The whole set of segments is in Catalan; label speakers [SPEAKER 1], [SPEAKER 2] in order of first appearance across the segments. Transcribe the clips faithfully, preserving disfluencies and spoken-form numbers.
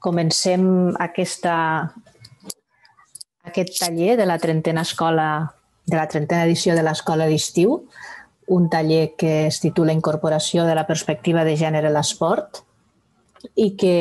[SPEAKER 1] comencem aquesta, aquest taller de la trentena escola, de la trentena edició de l'Escola d'Estiu, un taller que es titula Incorporació de la perspectiva de gènere a l'esport i que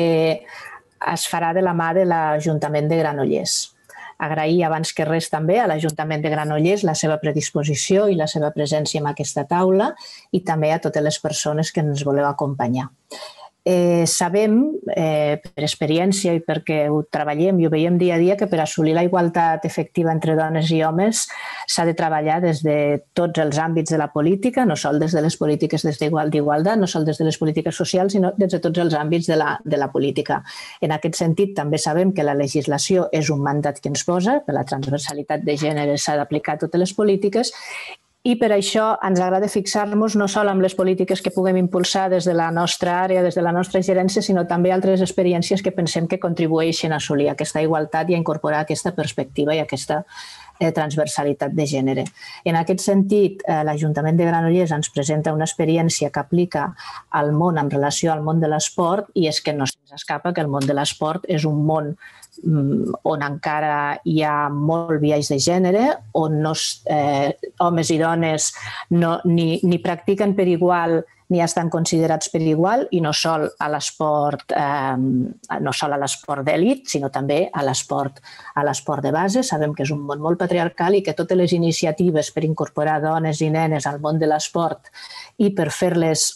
[SPEAKER 1] es farà de la mà de l'Ajuntament de Granollers. Agrair abans que res també a l'Ajuntament de Granollers la seva predisposició i la seva presència en aquesta taula i també a totes les persones que ens voleu acompanyar. Eh, sabem, eh, per experiència i perquè ho treballem i ho veiem dia a dia, que per assolir la igualtat efectiva entre dones i homes s'ha de treballar des de tots els àmbits de la política, no sols des de les polítiques d'igualtat, no sols des de les polítiques socials, sinó des de tots els àmbits de la, de la política. En aquest sentit, també sabem que la legislació és un mandat que ens posa, per la transversalitat de gènere s'ha d'aplicar a totes les polítiques, i per això ens agrada fixar-nos no sol en les polítiques que puguem impulsar des de la nostra àrea, des de la nostra gerència, sinó també altres experiències que pensem que contribueixen a assolir aquesta igualtat i a incorporar aquesta perspectiva i aquesta transversalitat de gènere. En aquest sentit, l'Ajuntament de Granollers ens presenta una experiència que aplica al món en relació al món de l'esport i és que no se'ns escapa que el món de l'esport és un món on encara hi ha molt biaix de gènere, on no, eh, homes i dones no, ni, ni practiquen per igual ni estan considerats per igual i no sol a l'esport eh, no sol a l'esport d'elit, sinó també a l'esport a l'esport de base. Sabem que és un món molt patriarcal i que totes les iniciatives per incorporar dones i nenes al món de l'esport i per fer-les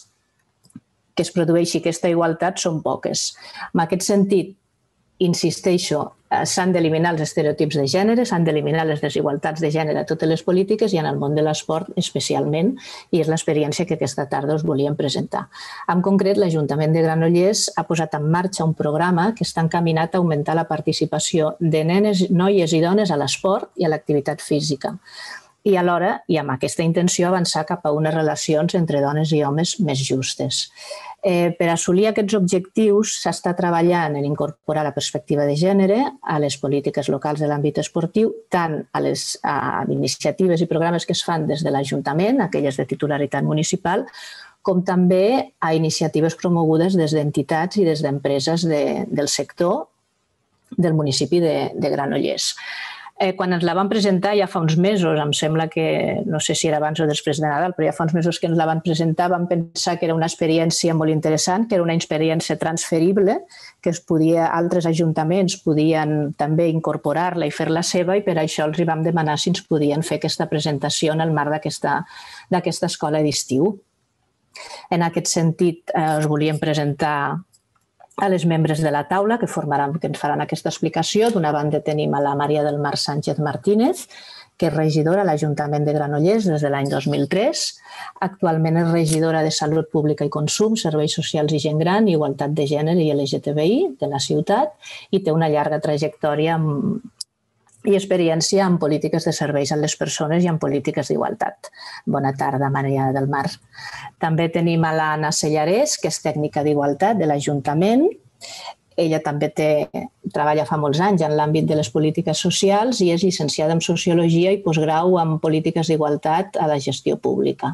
[SPEAKER 1] que es produeixi aquesta igualtat són poques. En aquest sentit, insisteixo, s'han d'eliminar els estereotips de gènere, s'han d'eliminar les desigualtats de gènere a totes les polítiques i en el món de l'esport especialment, i és l'experiència que aquesta tarda us volíem presentar. En concret, l'Ajuntament de Granollers ha posat en marxa un programa que està encaminat a augmentar la participació de nenes, noies i dones a l'esport i a l'activitat física. I alhora, i amb aquesta intenció, avançar cap a unes relacions entre dones i homes més justes. Eh, per assolir aquests objectius s'està treballant en incorporar la perspectiva de gènere a les polítiques locals de l'àmbit esportiu, tant a les a iniciatives i programes que es fan des de l'Ajuntament, aquelles de titularitat municipal, com també a iniciatives promogudes des d'entitats i des d'empreses de, del sector del municipi de, de Granollers. Eh, quan ens la van presentar ja fa uns mesos, em sembla que, no sé si era abans o després de Nadal, però ja fa uns mesos que ens la van presentar, vam pensar que era una experiència molt interessant, que era una experiència transferible, que es podia, altres ajuntaments podien també incorporar-la i fer-la seva i per això els hi vam demanar si ens podien fer aquesta presentació en el marc d'aquesta escola d'estiu. En aquest sentit, eh, us volíem presentar a les membres de la taula que formaran, que ens faran aquesta explicació. D'una banda tenim a la Maria del Mar Sánchez Martínez, que és regidora a l'Ajuntament de Granollers des de l'any dos mil tres. Actualment és regidora de Salut Pública i Consum, Serveis Socials i Gent Gran, Igualtat de Gènere i L G T B I de la ciutat i té una llarga trajectòria amb i experiència en polítiques de serveis a les persones i en polítiques d'igualtat. Bona tarda, Maria del Mar. També tenim a l'Anna Sellarés, que és tècnica d'igualtat de l'Ajuntament. Ella també té, treballa fa molts anys en l'àmbit de les polítiques socials i és llicenciada en Sociologia i postgrau en polítiques d'igualtat a la gestió pública.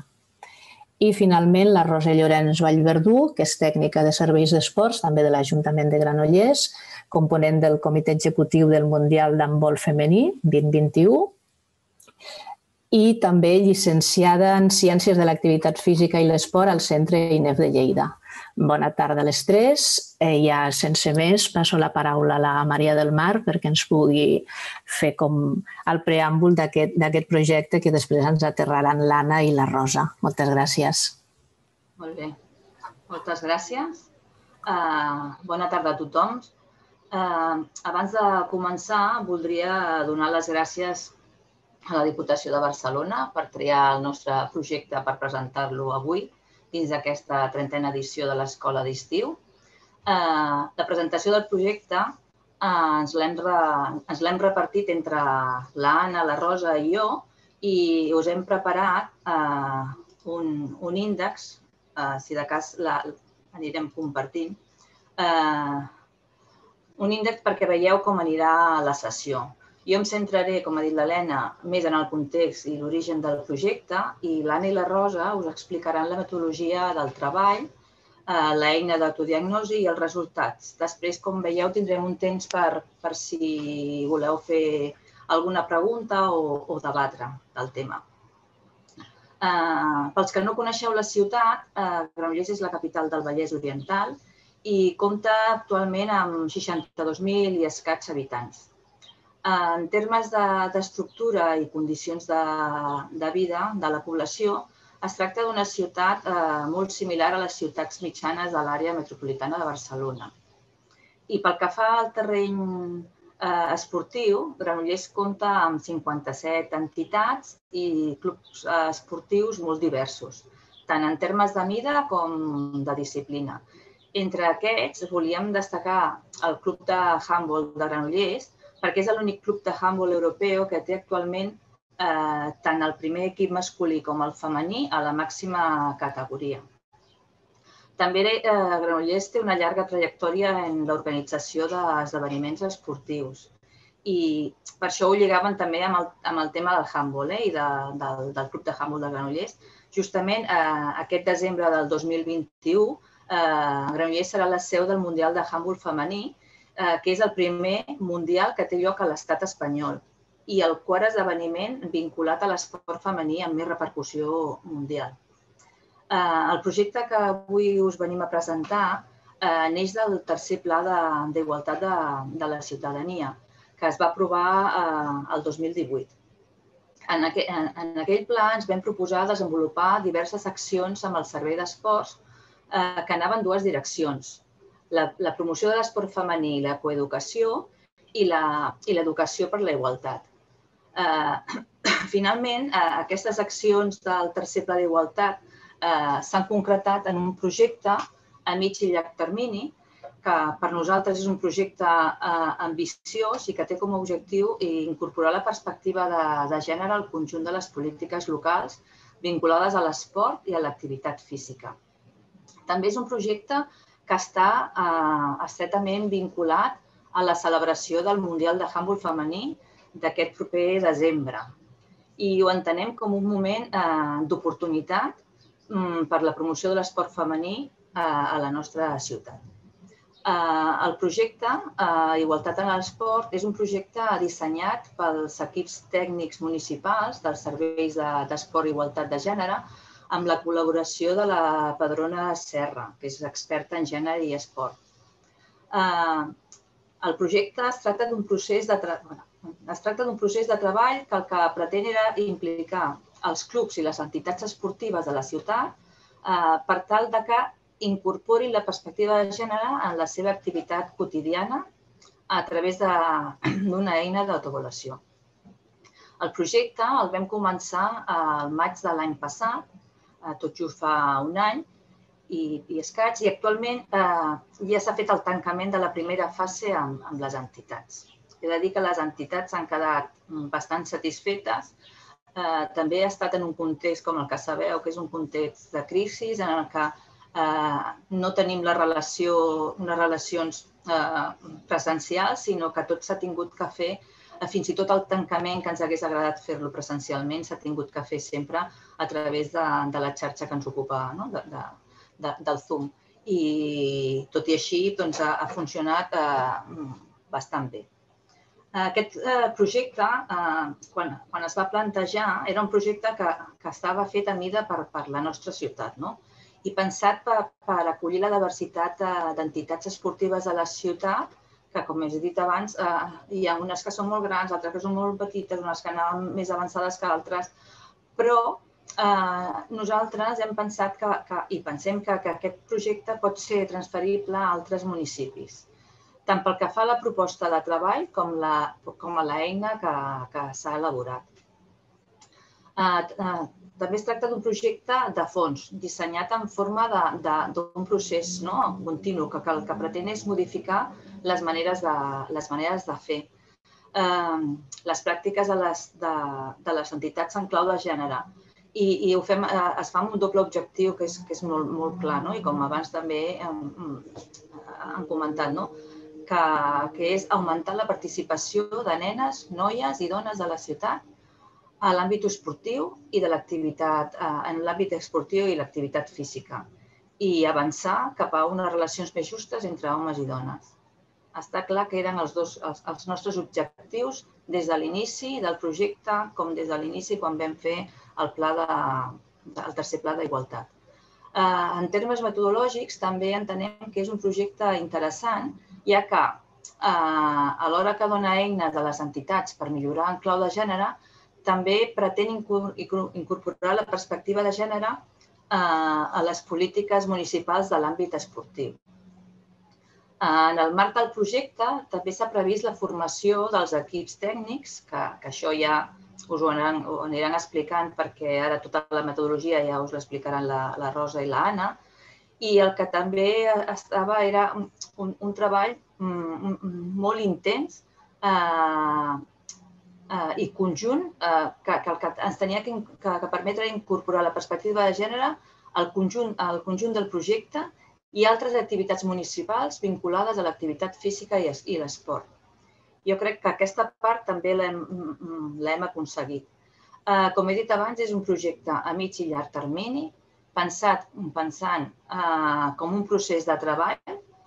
[SPEAKER 1] I finalment la Roser Llorenç Vallverdú, que és tècnica de serveis d'esports, també de l'Ajuntament de Granollers, component del Comitè Executiu del Mundial d'Handbol Femení vint vint-i-u i també llicenciada en Ciències de l'Activitat Física i l'Esport al Centre I N E F de Lleida. Bona tarda a les tres. Ja sense més passo la paraula a la Maria del Mar perquè ens pugui fer com el preàmbul d'aquest projecte que després ens aterraran l'Anna i la Rosa. Moltes gràcies.
[SPEAKER 2] Molt bé. Moltes gràcies. Bona tarda a tothom. Abans de començar, voldria donar les gràcies a la Diputació de Barcelona per triar el nostre projecte per presentar-lo avui dins d'aquesta trentena edició de l'Escola d'Estiu. La presentació del projecte ens l'hem repartit entre l'Anna, la Rosa i jo i us hem preparat un índex, si de cas l'anirem compartint, un índex perquè veieu com anirà la sessió. Jo em centraré, com ha dit l'Helena, més en el context i l'origen del projecte i l'Anna i la Rosa us explicaran la metodologia del treball l'eina d'autodiagnosi i els resultats. Després, com veieu, tindrem un temps per si voleu fer alguna pregunta o debatre del tema. Pels que no coneixeu la ciutat, Granollers és la capital del Vallès Oriental i compta actualment amb seixanta-dos mil i escaig habitants. En termes d'estructura i condicions de vida de la població, es tracta d'una ciutat molt similar a les ciutats mitjanes de l'àrea metropolitana de Barcelona. I pel que fa al terreny esportiu, Granollers compta amb cinquanta-set entitats i clubs esportius molt diversos, tant en termes de mida com de disciplina. Entre aquests, volíem destacar el Club de Handbol de Granollers, perquè és l'únic club de handbol europeu que té actualment tant el primer equip masculí com el femení a la màxima categoria. També Granollers té una llarga trajectòria en l'organització d'esdeveniments esportius i per això ho lligaven també amb el tema del handbol i del Club de Handbol de Granollers. Justament aquest desembre del dos mil vint-i-u, Granollers serà la seu del Mundial de Handbol femení, que és el primer mundial que té lloc a l'estat espanyol i el quart esdeveniment vinculat a l'esport femení amb més repercussió mundial. El projecte que avui us venim a presentar neix del tercer pla d'igualtat de la ciutadania, que es va aprovar el dos mil divuit. En aquell pla ens vam proposar desenvolupar diverses accions amb el servei d'esports que anaven en dues direccions: la promoció de l'esport femení i la coeducació i l'educació per la igualtat. Finalment, aquestes accions del tercer pla d'igualtat s'han concretat en un projecte a mig i llarg termini, que per nosaltres és un projecte ambiciós i que té com a objectiu incorporar la perspectiva de gènere al conjunt de les polítiques locals vinculades a l'esport i a l'activitat física. També és un projecte que està estretament vinculat a la celebració del Mundial de Handbol femení d'aquest proper desembre. I ho entenem com un moment d'oportunitat per la promoció de l'esport femení a la nostra ciutat. El projecte Igualtat en l'Esport és un projecte dissenyat pels equips tècnics municipals dels serveis d'esport i igualtat de gènere amb la col·laboració de la Padrona Serra, que és experta en gènere i esport. El projecte es tracta d'un procés de treball que el que pretén era implicar els clubs i les entitats esportives de la ciutat per tal que incorporin la perspectiva de gènere en la seva activitat quotidiana a través d'una eina d'autoavaluació. El projecte el vam començar al maig de l'any passat, tot just fa un any i escaig, i actualment ja s'ha fet el tancament de la primera fase amb les entitats. He de dir que les entitats s'han quedat bastant satisfetes. També ha estat en un context, com el que sabeu, que és un context de crisi, en el que no tenim les relacions presencials, sinó que tot s'ha tingut que fer, fins i tot el tancament que ens hagués agradat fer-lo presencialment, s'ha tingut que fer sempre a través de la xarxa que ens ocupa, del Zoom. I tot i així ha funcionat bastant bé. Aquest projecte, quan es va plantejar, era un projecte que estava fet a mida per la nostra ciutat i pensat per acollir la diversitat d'entitats esportives de la ciutat, que, com he dit abans, hi ha unes que són molt grans, altres que són molt petites, unes que anaven més avançades que altres, però nosaltres hem pensat i pensem que aquest projecte pot ser transferible a altres municipis, tant pel que fa a la proposta de treball com a l'eina que s'ha elaborat. També es tracta d'un projecte de fons, dissenyat en forma d'un procés continu, que el que pretén és modificar les maneres de fer, les pràctiques de les entitats en clau de gènere. I es fa amb un doble objectiu que és molt clar, i com abans també han comentat, que és augmentar la participació de nenes, noies i dones de la ciutat a l'àmbit esportiu i de l'activitat, en l'àmbit esportiu i l'activitat física. i avançar cap a unes relacions més justes entre homes i dones. Està clar que eren els, dos, els, els nostres objectius des de l'inici del projecte com des de l'inici quan vam fer el, pla de, el tercer pla d'igualtat. Eh, en termes metodològics també entenem que és un projecte interessant, ja que eh, alhora que dona eines a les entitats per millorar en clau de gènere, també pretén incorporar la perspectiva de gènere eh, a les polítiques municipals de l'àmbit esportiu. En el marc del projecte també s'ha previst la formació dels equips tècnics, que, que això ja us ho aniran, ho aniran explicant perquè ara tota la metodologia ja us l'explicaran la, la Rosa i l'Anna, i el que també estava era un, un treball molt intens eh, eh, i conjunt eh, que, que, que ens tenia que, que, que permetre incorporar la perspectiva de gènere al conjunt, al conjunt del projecte i altres activitats municipals vinculades a l'activitat física i l'esport. Jo crec que aquesta part també l'hem aconseguit. Com he dit abans, és un projecte a mig i llarg termini, pensat, pensant com un procés de treball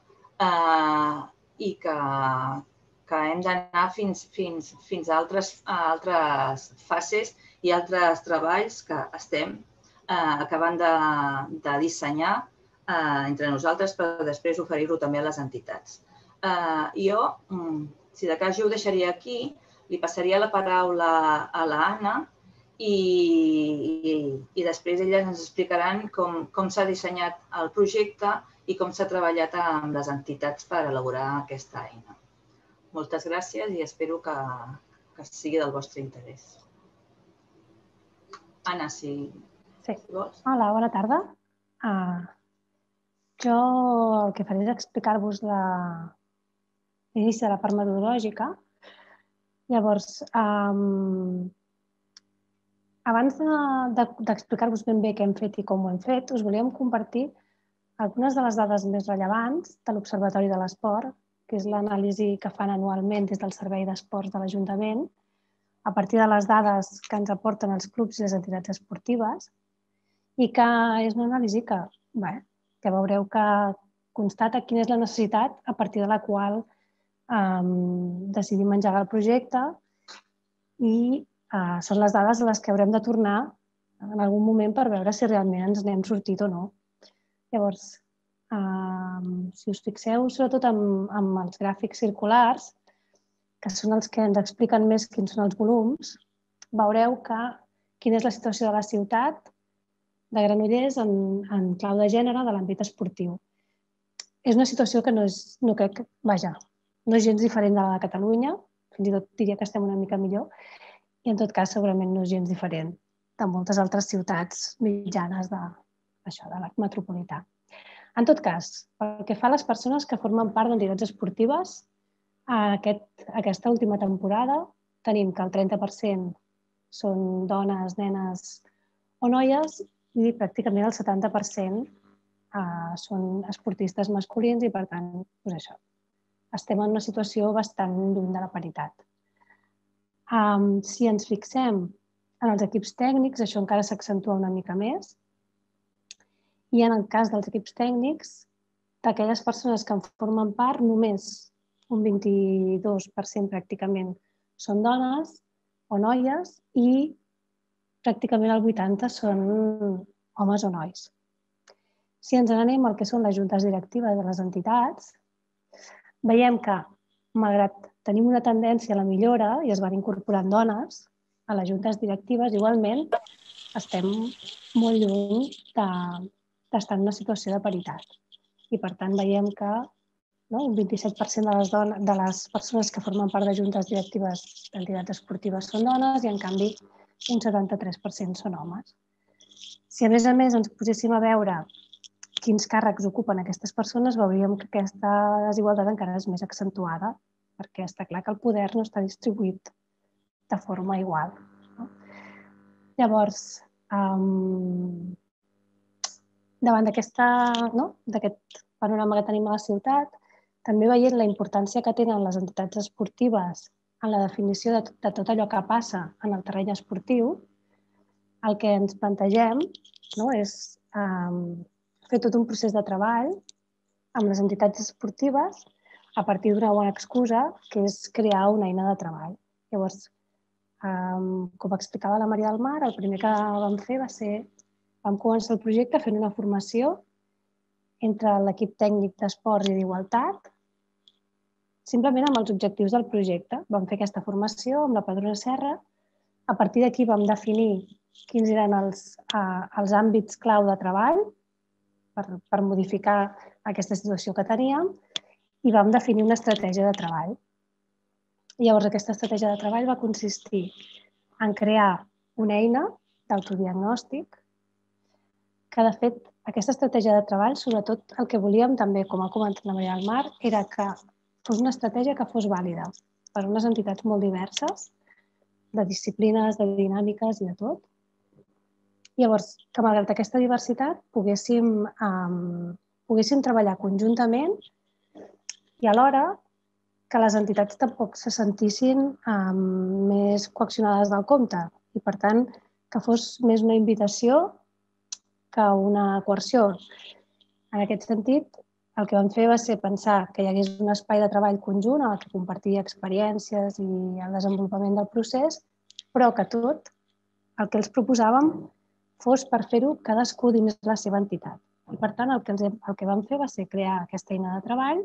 [SPEAKER 2] i que, que hem d'anar fins, fins, fins a, altres, a altres fases i altres treballs que estem acabant de, de dissenyar entre nosaltres per després oferir-ho també a les entitats. Jo, si de cas jo ho deixaria aquí, li passaria la paraula a l'Anna i, i, i després elles ens explicaran com, com s'ha dissenyat el projecte i com s'ha treballat amb les entitats per elaborar aquesta eina. Moltes gràcies i espero que, que sigui del vostre interès. Anna, si,
[SPEAKER 3] sí.
[SPEAKER 2] si vols.
[SPEAKER 3] Hola, bona tarda. Uh... Jo el que faré és explicar-vos l'inici de la part metodològica. Llavors, um, abans d'explicar-vos de, de ben bé què hem fet i com ho hem fet, us volíem compartir algunes de les dades més rellevants de l'Observatori de l'Esport, que és l'anàlisi que fan anualment des del Servei d'Esports de l'Ajuntament, a partir de les dades que ens aporten els clubs i les entitats esportives, i que és una anàlisi que, bé, que veureu que constata quina és la necessitat a partir de la qual um, decidim engegar el projecte i uh, són les dades a les que haurem de tornar en algun moment per veure si realment ens n'hem sortit o no. Llavors, um, si us fixeu sobretot amb, amb els gràfics circulars, que són els que ens expliquen més quins són els volums, veureu que quina és la situació de la ciutat de Granollers en, en clau de gènere de l'àmbit esportiu. És una situació que no és, no crec, vaja, no és gens diferent de la de Catalunya, fins i tot diria que estem una mica millor, i en tot cas segurament no és gens diferent de moltes altres ciutats mitjanes de, això, de l'arc metropolità. En tot cas, pel que fa a les persones que formen part d'entitats esportives, aquest, aquesta última temporada tenim que el trenta per cent són dones, nenes o noies, i pràcticament el setanta per cent uh, són esportistes masculins i, per tant, doncs això, estem en una situació bastant lluny de la paritat. Um, si ens fixem en els equips tècnics, això encara s'accentua una mica més. I en el cas dels equips tècnics, d'aquelles persones que en formen part, només un vint-i-dos per cent pràcticament són dones o noies i pràcticament el vuitanta per cent són homes o nois. Si ens n'anem al que són les juntes directives de les entitats, veiem que, malgrat tenim una tendència a la millora i es van incorporant dones a les juntes directives, igualment estem molt lluny d'estar en una situació de paritat. I, per tant, veiem que no, un vint-i-set per cent de les, dones, de les persones que formen part de juntes directives d'entitats esportives són dones i, en canvi, un setanta-tres per cent són homes. Si a més a més ens poséssim a veure quins càrrecs ocupen aquestes persones, veuríem que aquesta desigualtat encara és més accentuada, perquè està clar que el poder no està distribuït de forma igual. No? Llavors, um, davant d'aquest no, panorama que tenim a la ciutat, també veient la importància que tenen les entitats esportives en la definició de tot, de tot allò que passa en el terreny esportiu, el que ens plantegem no, és um, fer tot un procés de treball amb les entitats esportives a partir d'una bona excusa, que és crear una eina de treball. Llavors, com explicava la Maria del Mar, el primer que vam fer va ser, vam començar el projecte fent una formació entre l'equip tècnic d'esports i d'igualtat, simplement amb els objectius del projecte. Vam fer aquesta formació amb la Padrona Serra. A partir d'aquí vam definir quins eren els, eh, els àmbits clau de treball per, per modificar aquesta situació que teníem i vam definir una estratègia de treball. Llavors, aquesta estratègia de treball va consistir en crear una eina d'autodiagnòstic que, de fet, aquesta estratègia de treball, sobretot el que volíem també, com ha comentat la Maria del Mar, era que fos una estratègia que fos vàlida per unes entitats molt diverses, de disciplines, de dinàmiques i de tot. Llavors, que malgrat aquesta diversitat poguéssim, um, poguéssim treballar conjuntament i alhora que les entitats tampoc se sentissin um, més coaccionades del compte i, per tant, que fos més una invitació que una coerció. En aquest sentit, el que vam fer va ser pensar que hi hagués un espai de treball conjunt en el que compartir experiències i el desenvolupament del procés, però que tot el que els proposàvem fos per fer-ho cadascú dins la seva entitat. I, per tant, el que, els, el que vam fer va ser crear aquesta eina de treball,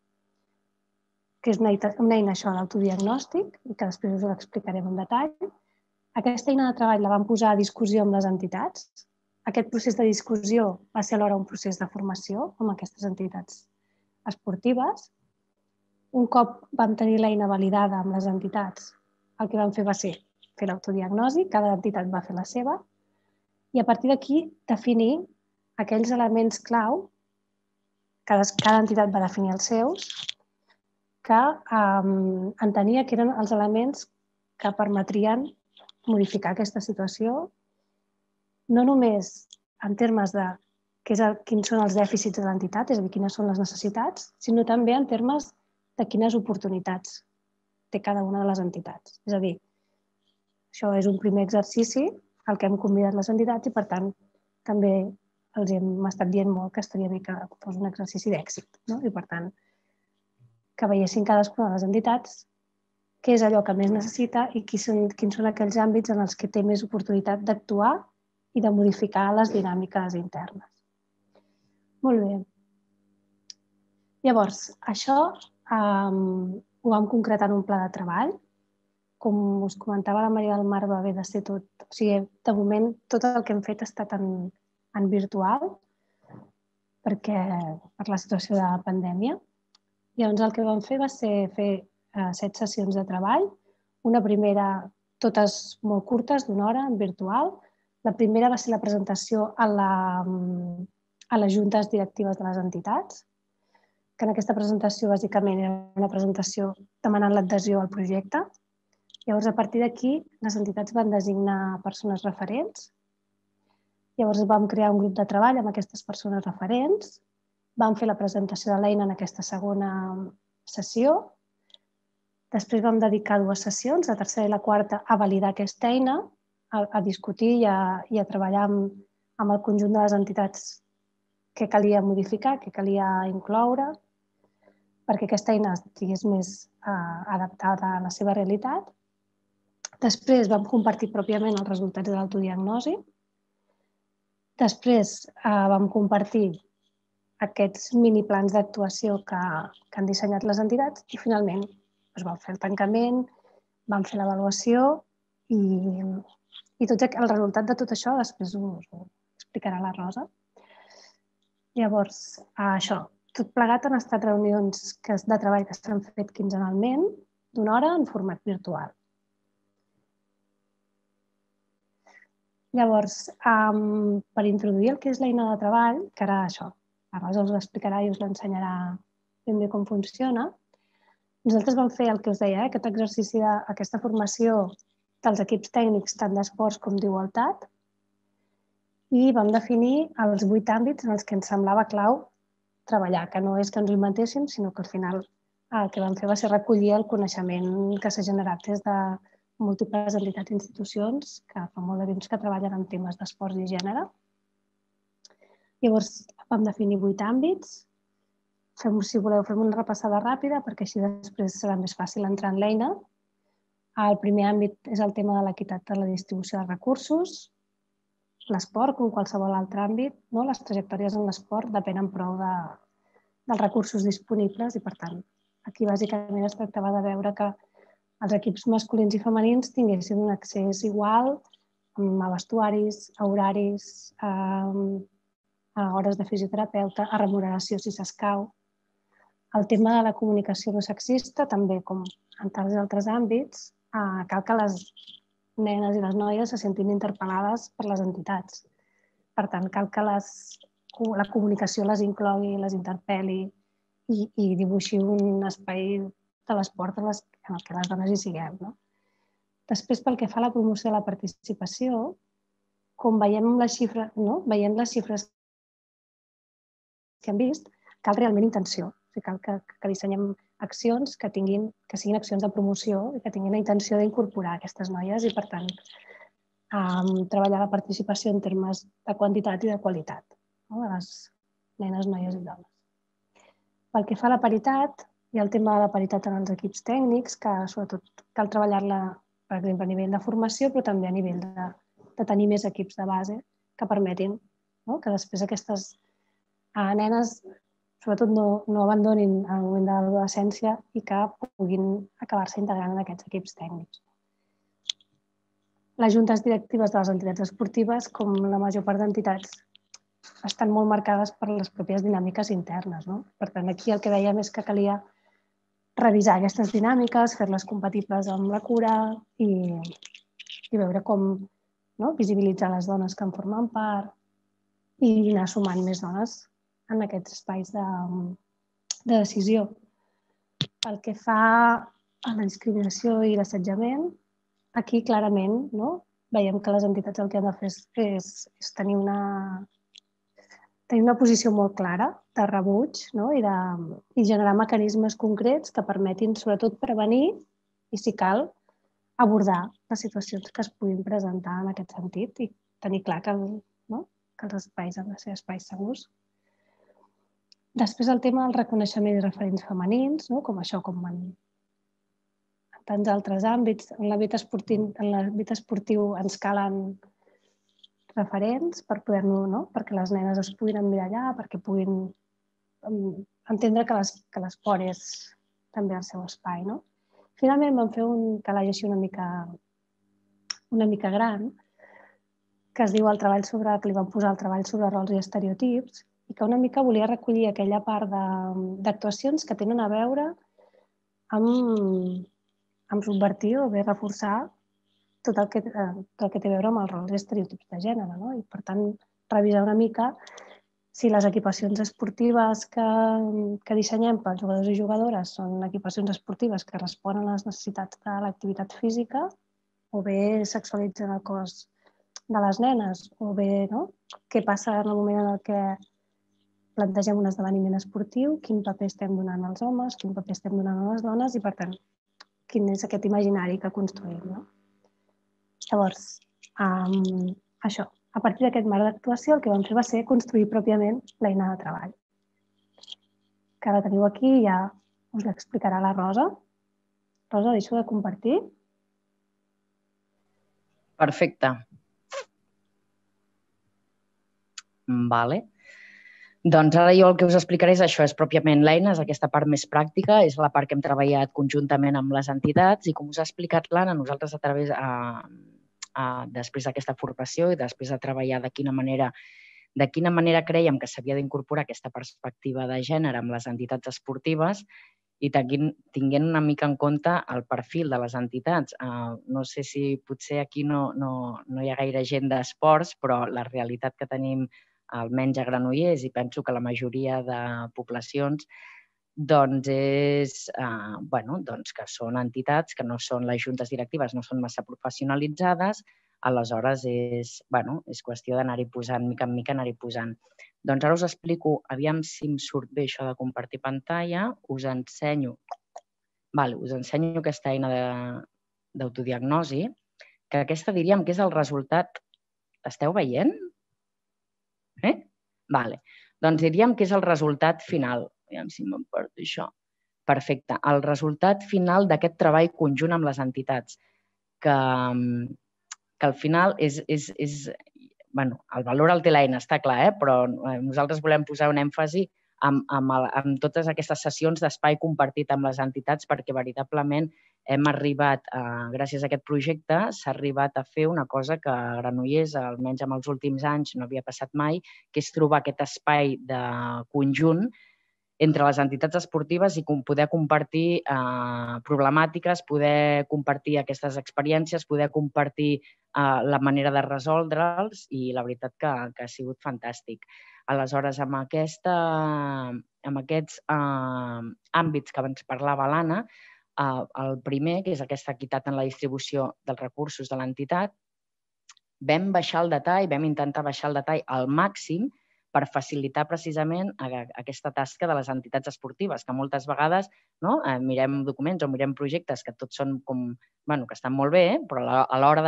[SPEAKER 3] que és una, una eina això d'autodiagnòstic, i que després us ho explicarem en detall. Aquesta eina de treball la vam posar a discussió amb les entitats. Aquest procés de discussió va ser alhora un procés de formació amb aquestes entitats esportives. Un cop vam tenir l'eina validada amb les entitats, el que vam fer va ser fer l'autodiagnosi, cada entitat va fer la seva, i a partir d'aquí definir aquells elements clau, cada, cada entitat va definir els seus, que um, entenia que eren els elements que permetrien modificar aquesta situació, no només en termes de què és el, quins són els dèficits de l'entitat, és a dir, quines són les necessitats, sinó també en termes de quines oportunitats té cada una de les entitats. És a dir, això és un primer exercici al que hem convidat les entitats i, per tant, també els hem estat dient molt que estaria bé que fos un exercici d'èxit. No? I, per tant, que veiessin cadascuna de les entitats què és allò que més necessita i quins són, quins són aquells àmbits en els que té més oportunitat d'actuar i de modificar les dinàmiques internes. Molt bé. Llavors, això um, ho vam concretar en un pla de treball. Com us comentava la Maria del Mar, va haver de ser tot... O sigui, de moment, tot el que hem fet ha estat en, en virtual perquè per la situació de pandèmia. Llavors, el que vam fer va ser fer eh, set sessions de treball. Una primera, totes molt curtes, d'una hora, en virtual. La primera va ser la presentació a, la, a les juntes directives de les entitats, que en aquesta presentació, bàsicament, era una presentació demanant l'adhesió al projecte. Llavors, a partir d'aquí, les entitats van designar persones referents. Llavors, vam crear un grup de treball amb aquestes persones referents. Vam fer la presentació de l'eina en aquesta segona sessió. Després vam dedicar dues sessions, la tercera i la quarta, a validar aquesta eina, a, a discutir i a, i a treballar amb, amb el conjunt de les entitats que calia modificar, que calia incloure, perquè aquesta eina estigués més eh, adaptada a la seva realitat. Després vam compartir pròpiament els resultats de l'autodiagnosi. Després eh, vam compartir aquests mini plans d'actuació que, que han dissenyat les entitats i finalment doncs, vam fer el tancament, vam fer l'avaluació i, i tot el resultat de tot això després us ho explicarà la Rosa. Llavors, això, tot plegat han estat reunions de treball que s'han fet quinzenalment d'una hora en format virtual. Llavors, um, per introduir el que és l'eina de treball, que ara això, la Rosa us ho explicarà i us l'ensenyarà ben bé com funciona, nosaltres vam fer el que us deia, eh, aquest exercici d'aquesta formació dels equips tècnics tant d'esports com d'igualtat i vam definir els vuit àmbits en els que ens semblava clau treballar, que no és que ens ho inventéssim, sinó que al final el que vam fer va ser recollir el coneixement que s'ha generat des de múltiples entitats i institucions que fa molt de temps que treballen en temes d'esports i gènere. Llavors, vam definir vuit àmbits. Si voleu, fem una repassada ràpida perquè així després serà més fàcil entrar en l'eina. El primer àmbit és el tema de l'equitat de la distribució de recursos. L'esport, com qualsevol altre àmbit, les trajectòries en l'esport depenen prou dels recursos disponibles i, per tant, aquí bàsicament es tractava de veure que els equips masculins i femenins tinguessin un accés igual a vestuaris, a horaris, a hores de fisioterapeuta, a remuneració si s'escau. El tema de la comunicació no sexista, també com en tants altres àmbits, cal que les nenes i les noies se sentin interpel·lades per les entitats. Per tant, cal que la comunicació les inclogui, les interpel·li i dibuixi un espai de l'esport en el que les dones hi siguem. Després, pel que fa a la promoció de la participació, com veiem les xifres, veient les xifres que hem vist, cal realment intenció. Cal que dissenyem accions que siguin accions de promoció i que tinguin la intenció d'incorporar aquestes noies i, per tant, treballar la participació en termes de quantitat i de qualitat de les nenes, noies i dones. Pel que fa a la paritat, hi ha el tema de la paritat en els equips tècnics, que sobretot cal treballar-la, per exemple, a nivell de formació, però també a nivell de tenir més equips de base que permetin que després aquestes nenes sobretot no abandonin el moment de l'adolescència i que puguin acabar-se integrant en aquests equips tècnics. Les juntes directives de les entitats esportives, com la major part d'entitats, estan molt marcades per les pròpies dinàmiques internes. Per tant, aquí el que dèiem és que calia revisar aquestes dinàmiques, fer-les compatibles amb la cura i veure com visibilitzar les dones que en formen part i anar sumant més dones en aquests espais de decisió. Pel que fa a la discriminació i l'assetjament, aquí clarament veiem que les entitats el que han de fer és tenir una posició molt clara de rebuig i generar mecanismes concrets que permetin sobretot prevenir i, si cal, abordar les situacions que es puguin presentar en aquest sentit i tenir clar que els espais han de ser espais segurs. Després el tema del reconeixement i referents femenins, com això, com en tants altres àmbits. En l'àmbit esportiu ens calen referents per poder-nos, perquè les nenes es puguin emmirallar, perquè puguin entendre que l'esport és també el seu espai. Finalment vam fer un calaix així una mica gran, que es diu el treball sobre, que li vam posar el treball sobre rols i estereotips, i que una mica volia recollir aquella part d'actuacions que tenen a veure amb subvertir o bé reforçar tot el que té a veure amb els rols i estereotips de gènere. I, per tant, revisar una mica si les equipacions esportives que dissenyem pels jugadors i jugadores són equipacions esportives que responen a les necessitats de l'activitat física o bé sexualitzen el cos de les nenes o bé què passa en el moment en el que plantegem un esdeveniment esportiu, quin paper estem donant als homes, quin paper estem donant a les dones i, per tant, quin és aquest imaginari que construïm. Llavors, això, a partir d'aquest marc d'actuació, el que vam fer va ser construir pròpiament l'eina de treball. Que la teniu aquí i ja us l'explicarà la Rosa. Rosa, deixo de compartir.
[SPEAKER 4] Perfecte. Vale. Doncs ara jo el que us explicaré és això, és pròpiament l'eina, és aquesta part més pràctica, és la part que hem treballat conjuntament amb les entitats i com us ha explicat l'Anna, nosaltres a través, després d'aquesta formació i després de treballar de quina manera, de quina manera creiem que s'havia d'incorporar aquesta perspectiva de gènere amb les entitats esportives i tinguent una mica en compte el perfil de les entitats. No sé si potser aquí no hi ha gaire gent d'esports, però la realitat que tenim almenys a Granollers, i penso que la majoria de poblacions, doncs és que són entitats que no són les juntes directives, no són massa professionalitzades, aleshores és qüestió d'anar-hi posant, mica en mica anar-hi posant. Doncs ara us explico, aviam si em surt bé això de compartir pantalla, us ensenyo, us ensenyo aquesta eina d'autodiagnosi, que aquesta diríem que és el resultat, esteu veient? Vale. Doncs diríem que és el resultat final. Aviam si me'n porto això. Perfecte. El resultat final d'aquest treball conjunt amb les entitats, que, que al final és... és, és bueno, el valor el té l'eina, està clar, eh? Però nosaltres volem posar un èmfasi amb, amb, el, amb totes aquestes sessions d'espai compartit amb les entitats perquè veritablement hem arribat, eh, gràcies a aquest projecte, s'ha arribat a fer una cosa que a Granollers, almenys en els últims anys, no havia passat mai, que és trobar aquest espai de conjunt entre les entitats esportives i poder compartir eh, problemàtiques, poder compartir aquestes experiències, poder compartir eh, la manera de resoldre'ls i la veritat que, que ha sigut fantàstic. Aleshores, amb, aquesta, amb aquests eh, àmbits que ens parlava l'Anna, eh, el primer, que és aquesta equitat en la distribució dels recursos de l'entitat, vam baixar el detall, vam intentar baixar el detall al màxim per facilitar precisament aquesta tasca de les entitats esportives, que moltes vegades no, mirem documents o mirem projectes que tots són com, bueno, que estan molt bé, però a l'hora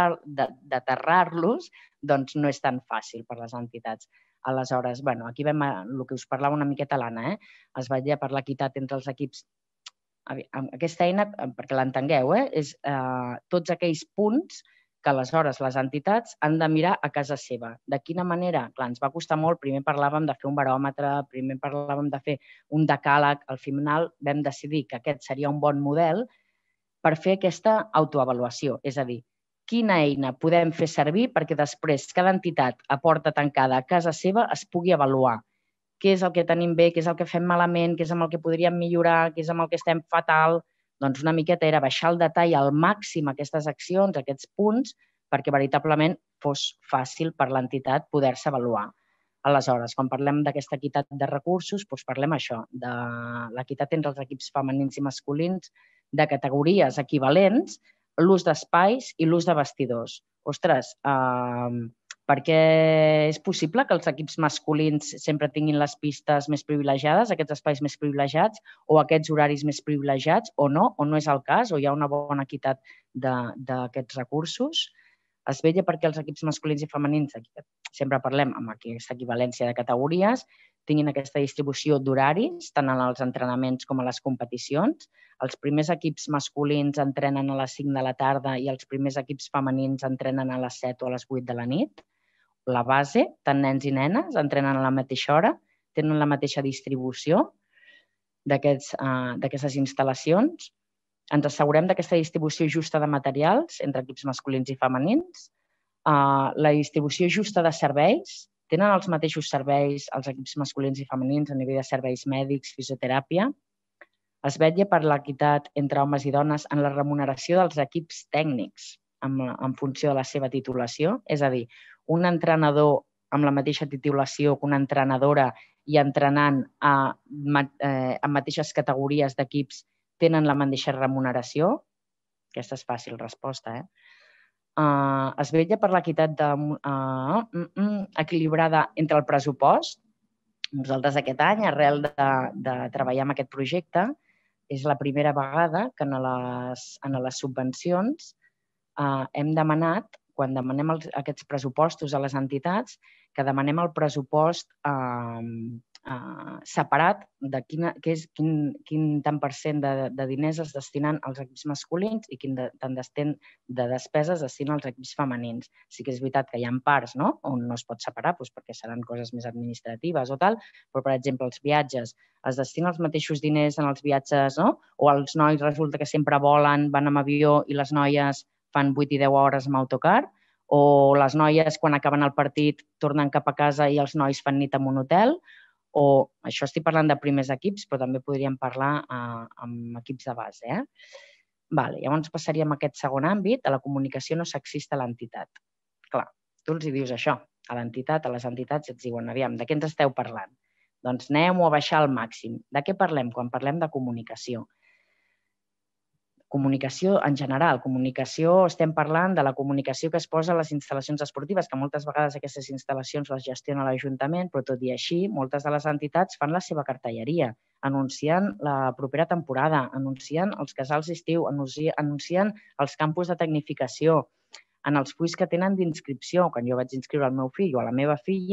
[SPEAKER 4] d'aterrar-los doncs no és tan fàcil per les entitats. Aleshores, bueno, aquí vam, el que us parlava una miqueta l'Anna, eh? Es vetlla per l'equitat entre els equips. Aquesta eina, perquè l'entengueu, eh? és eh, tots aquells punts que aleshores les entitats han de mirar a casa seva. De quina manera? Clar, ens va costar molt. Primer parlàvem de fer un baròmetre, primer parlàvem de fer un decàleg. Al final vam decidir que aquest seria un bon model per fer aquesta autoavaluació. És a dir, quina eina podem fer servir perquè després cada entitat a porta tancada a casa seva es pugui avaluar. Què és el que tenim bé, què és el que fem malament, què és amb el que podríem millorar, què és amb el que estem fatal. Doncs una miqueta era baixar el detall al màxim aquestes accions, aquests punts, perquè veritablement fos fàcil per l'entitat poder-se avaluar. Aleshores, quan parlem d'aquesta equitat de recursos, doncs parlem això, de l'equitat entre els equips femenins i masculins, de categories equivalents, l'ús d'espais i l'ús de vestidors. Ostres, eh, perquè és possible que els equips masculins sempre tinguin les pistes més privilegiades, aquests espais més privilegiats, o aquests horaris més privilegiats, o no, o no és el cas, o hi ha una bona equitat d'aquests recursos. Es vetlla perquè els equips masculins i femenins, sempre parlem amb aquesta equivalència de categories, tinguin aquesta distribució d'horaris, tant en els entrenaments com a les competicions. Els primers equips masculins entrenen a les cinc de la tarda i els primers equips femenins entrenen a les set o a les vuit de la nit. La base, tant nens i nenes, entrenen a la mateixa hora, tenen la mateixa distribució d'aquestes instal·lacions. Ens assegurem d'aquesta distribució justa de materials entre equips masculins i femenins. La distribució justa de serveis. Tenen els mateixos serveis els equips masculins i femenins a nivell de serveis mèdics, fisioteràpia. Es vetlla per l'equitat entre homes i dones en la remuneració dels equips tècnics en funció de la seva titulació. És a dir, un entrenador amb la mateixa titulació que una entrenadora i entrenant en mateixes categories d'equips tenen la mateixa remuneració? Aquesta és fàcil resposta, eh? Es vetlla per l'equitat equilibrada entre el pressupost. Nosaltres aquest any, arrel de treballar en aquest projecte, és la primera vegada que en les subvencions hem demanat, quan demanem aquests pressupostos a les entitats, que demanem el pressupost separat de quin tant per cent de diners es destinen als equips masculins i quin tant de despeses es destinen als equips femenins. Sí que és veritat que hi ha parts on no es pot separar perquè seran coses més administratives o tal, però, per exemple, els viatges, es destinen els mateixos diners en els viatges, o els nois resulta que sempre volen, van amb avió i les noies fan vuit i deu hores amb autocar, o les noies quan acaben el partit tornen cap a casa i els nois fan nit en un hotel, o això estic parlant de primers equips, però també podríem parlar amb equips de base. Llavors passaríem a aquest segon àmbit, a la comunicació no sexista a l'entitat. Clar, tu els dius això a l'entitat, a les entitats, i et diuen, aviam, de què ens esteu parlant? Doncs anem-ho a baixar al màxim. De què parlem quan parlem de comunicació? Comunicació en general. Comunicació, estem parlant de la comunicació que es posa a les instal·lacions esportives, que moltes vegades aquestes instal·lacions les gestiona l'Ajuntament, però tot i així, moltes de les entitats fan la seva cartelleria, anuncien la propera temporada, anuncien els casals d'estiu, anuncien els campus de tecnificació, en els fulls que tenen d'inscripció. Quan jo vaig inscriure el meu fill o a la meva filla,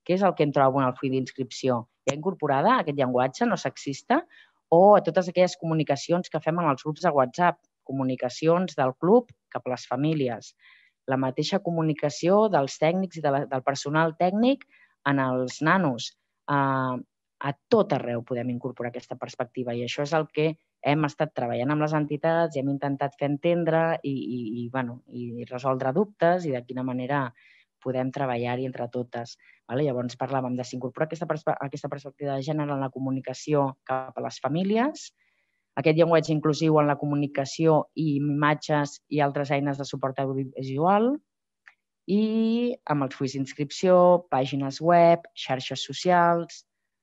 [SPEAKER 4] què és el que em trobo en el full d'inscripció? Ja incorporada aquest llenguatge no sexista? O a totes aquelles comunicacions que fem en els grups de WhatsApp, comunicacions del club cap a les famílies, la mateixa comunicació dels tècnics i del personal tècnic en els nanos. A tot arreu podem incorporar aquesta perspectiva i això és el que hem estat treballant amb les entitats i hem intentat fer entendre i resoldre dubtes i de quina manera podem treballar-hi entre totes. Llavors parlàvem de s'incorporar aquesta perspectiva de gènere en la comunicació cap a les famílies, aquest llenguatge inclusiu en la comunicació i imatges i altres eines de suport audiovisual i amb els fulls d'inscripció, pàgines web, xarxes socials,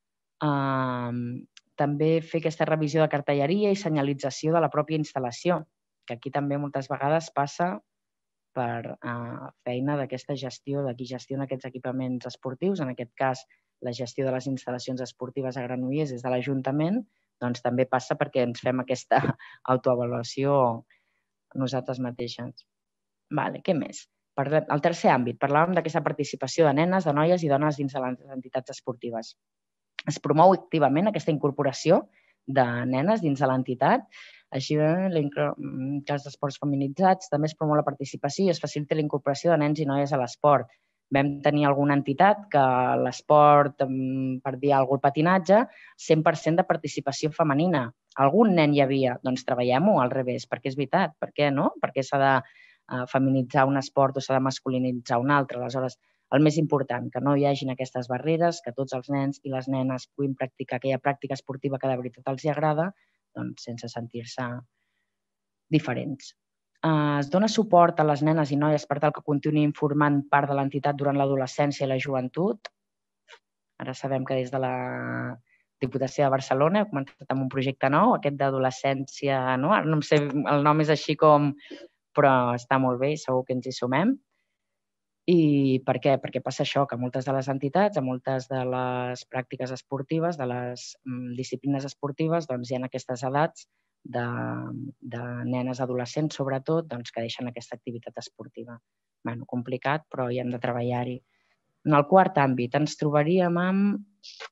[SPEAKER 4] també fer aquesta revisió de cartelleria i senyalització de la pròpia instal·lació, que aquí també moltes vegades passa per feina d'aquesta gestió, de qui gestiona aquests equipaments esportius, en aquest cas la gestió de les instal·lacions esportives a Granollers des de l'Ajuntament, doncs també passa perquè ens fem aquesta autoavaluació nosaltres mateixes. Què més? El tercer àmbit, parlàvem d'aquesta participació de nenes, de noies i dones dins de les entitats esportives. Es promou activament aquesta incorporació de nenes dins de l'entitat. Així, en cas d'esports feminitzats, també es promou la participació i es facilita la incorporació de nens i noies a l'esport. Vam tenir alguna entitat que l'esport, per dir alguna cosa, el patinatge, cent per cent de participació femenina. Algun nen hi havia, doncs treballem-ho al revés, perquè és veritat, per què no? Per què s'ha de feminitzar un esport o s'ha de masculinitzar un altre? Aleshores, el més important, que no hi hagin aquestes barreres, que tots els nens i les nenes puguin practicar aquella pràctica esportiva que de veritat els agrada, doncs sense sentir-se diferents. Es dona suport a les nenes i noies per tal que continuïn formant part de l'entitat durant l'adolescència i la joventut. Ara sabem que des de la Diputació de Barcelona heu començat amb un projecte nou, aquest d'adolescència, no? Ara no sé, el nom és així com... però està molt bé i segur que ens hi sumem. I per què? Perquè passa això, que moltes de les entitats, a moltes de les pràctiques esportives, de les disciplines esportives, doncs hi ha aquestes edats de nenes adolescents, sobretot, que deixen aquesta activitat esportiva. Bé, complicat, però hi hem de treballar-hi. En el quart àmbit ens trobaríem amb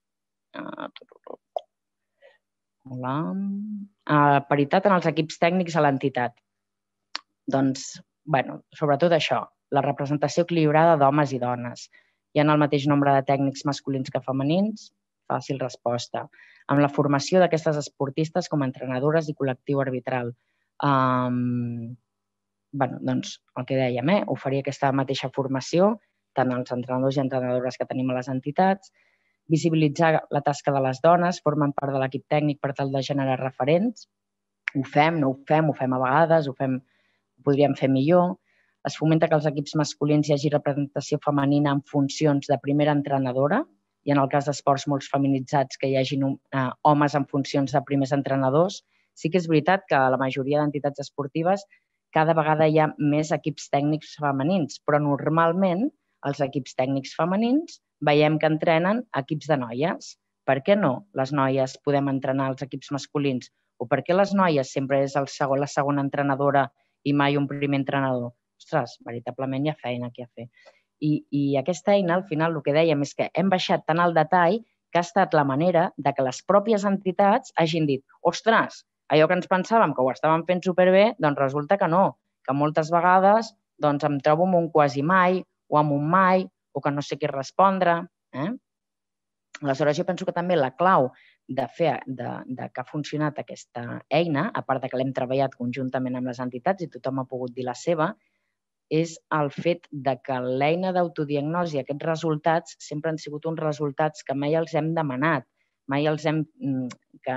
[SPEAKER 4] paritat en els equips tècnics a l'entitat. Doncs, bé, sobretot això, la representació equilibrada d'homes i dones. Hi ha el mateix nombre de tècnics masculins que femenins? Fàcil resposta. Amb la formació d'aquestes esportistes com a entrenadores i col·lectiu arbitral. Bé, doncs, el que dèiem, oferir aquesta mateixa formació tant als entrenadors i entrenadores que tenim a les entitats, visibilitzar la tasca de les dones, formen part de l'equip tècnic per tal de generar referents. Ho fem, no ho fem, ho fem a vegades, ho fem ho podríem fer millor. Es fomenta que als equips masculins hi hagi representació femenina en funcions de primera entrenadora i en el cas d'esports molt feminitzats que hi hagin homes en funcions de primers entrenadors. Sí que és veritat que a la majoria d'entitats esportives cada vegada hi ha més equips tècnics femenins, però normalment els equips tècnics femenins veiem que entrenen equips de noies. Per què no les noies podem entrenar els equips masculins? O per què les noies sempre és la segona entrenadora i mai un primer entrenador? Ostres, veritablement hi ha feina aquí a fer. I aquesta eina, al final, el que dèiem és que hem baixat tant al detall que ha estat la manera que les pròpies entitats hagin dit ostres, allò que ens pensàvem que ho estàvem fent superbé, doncs resulta que no, que moltes vegades em trobo amb un quasi mai o amb un mai o que no sé què respondre. Aleshores, jo penso que també la clau de fer que ha funcionat aquesta eina, a part que l'hem treballat conjuntament amb les entitats i tothom ha pogut dir la seva, és el fet que l'eina d'autodiagnosi, aquests resultats, sempre han sigut uns resultats que mai els hem demanat, mai els hem... que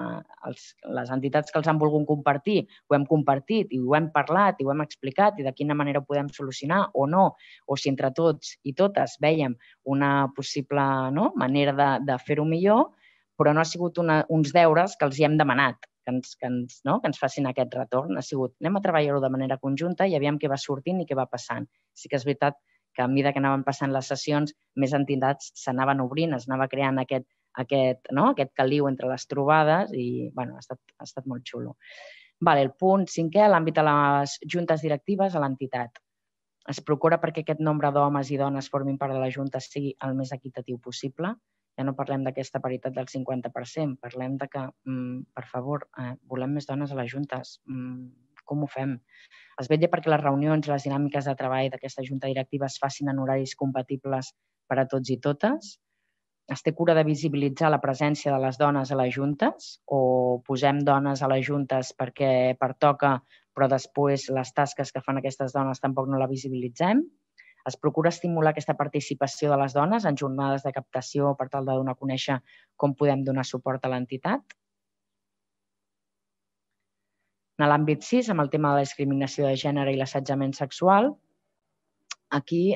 [SPEAKER 4] les entitats que els han volgut compartir ho hem compartit i ho hem parlat i ho hem explicat i de quina manera ho podem solucionar o no, o si entre tots i totes vèiem una possible manera de fer-ho millor, però no ha sigut uns deures que els hi hem demanat, que ens facin aquest retorn. Ha sigut, anem a treballar-ho de manera conjunta i aviam què va sortint i què va passant. Sí que és veritat que a mesura que anaven passant les sessions, més entitats s'anaven obrint, es anava creant aquest caliu entre les trobades i ha estat molt xulo. El punt cinquè, l'àmbit de les juntes directives a l'entitat. Es procura perquè aquest nombre d'homes i dones formin part de la Junta sigui el més equitatiu possible. Ja no parlem d'aquesta paritat del cinquanta per cent, parlem de que, per favor, volem més dones a les juntes. Com ho fem? Es vetlla perquè les reunions i les dinàmiques de treball d'aquesta junta directiva es facin en horaris compatibles per a tots i totes. Es té cura de visibilitzar la presència de les dones a les juntes o posem dones a les juntes perquè pertoca, però després les tasques que fan aquestes dones tampoc no la visibilitzem. Es procura estimular aquesta participació de les dones en jornades de captació per tal de donar a conèixer com podem donar suport a l'entitat. En l'àmbit sis, amb el tema de la discriminació de gènere i l'assetjament sexual, aquí,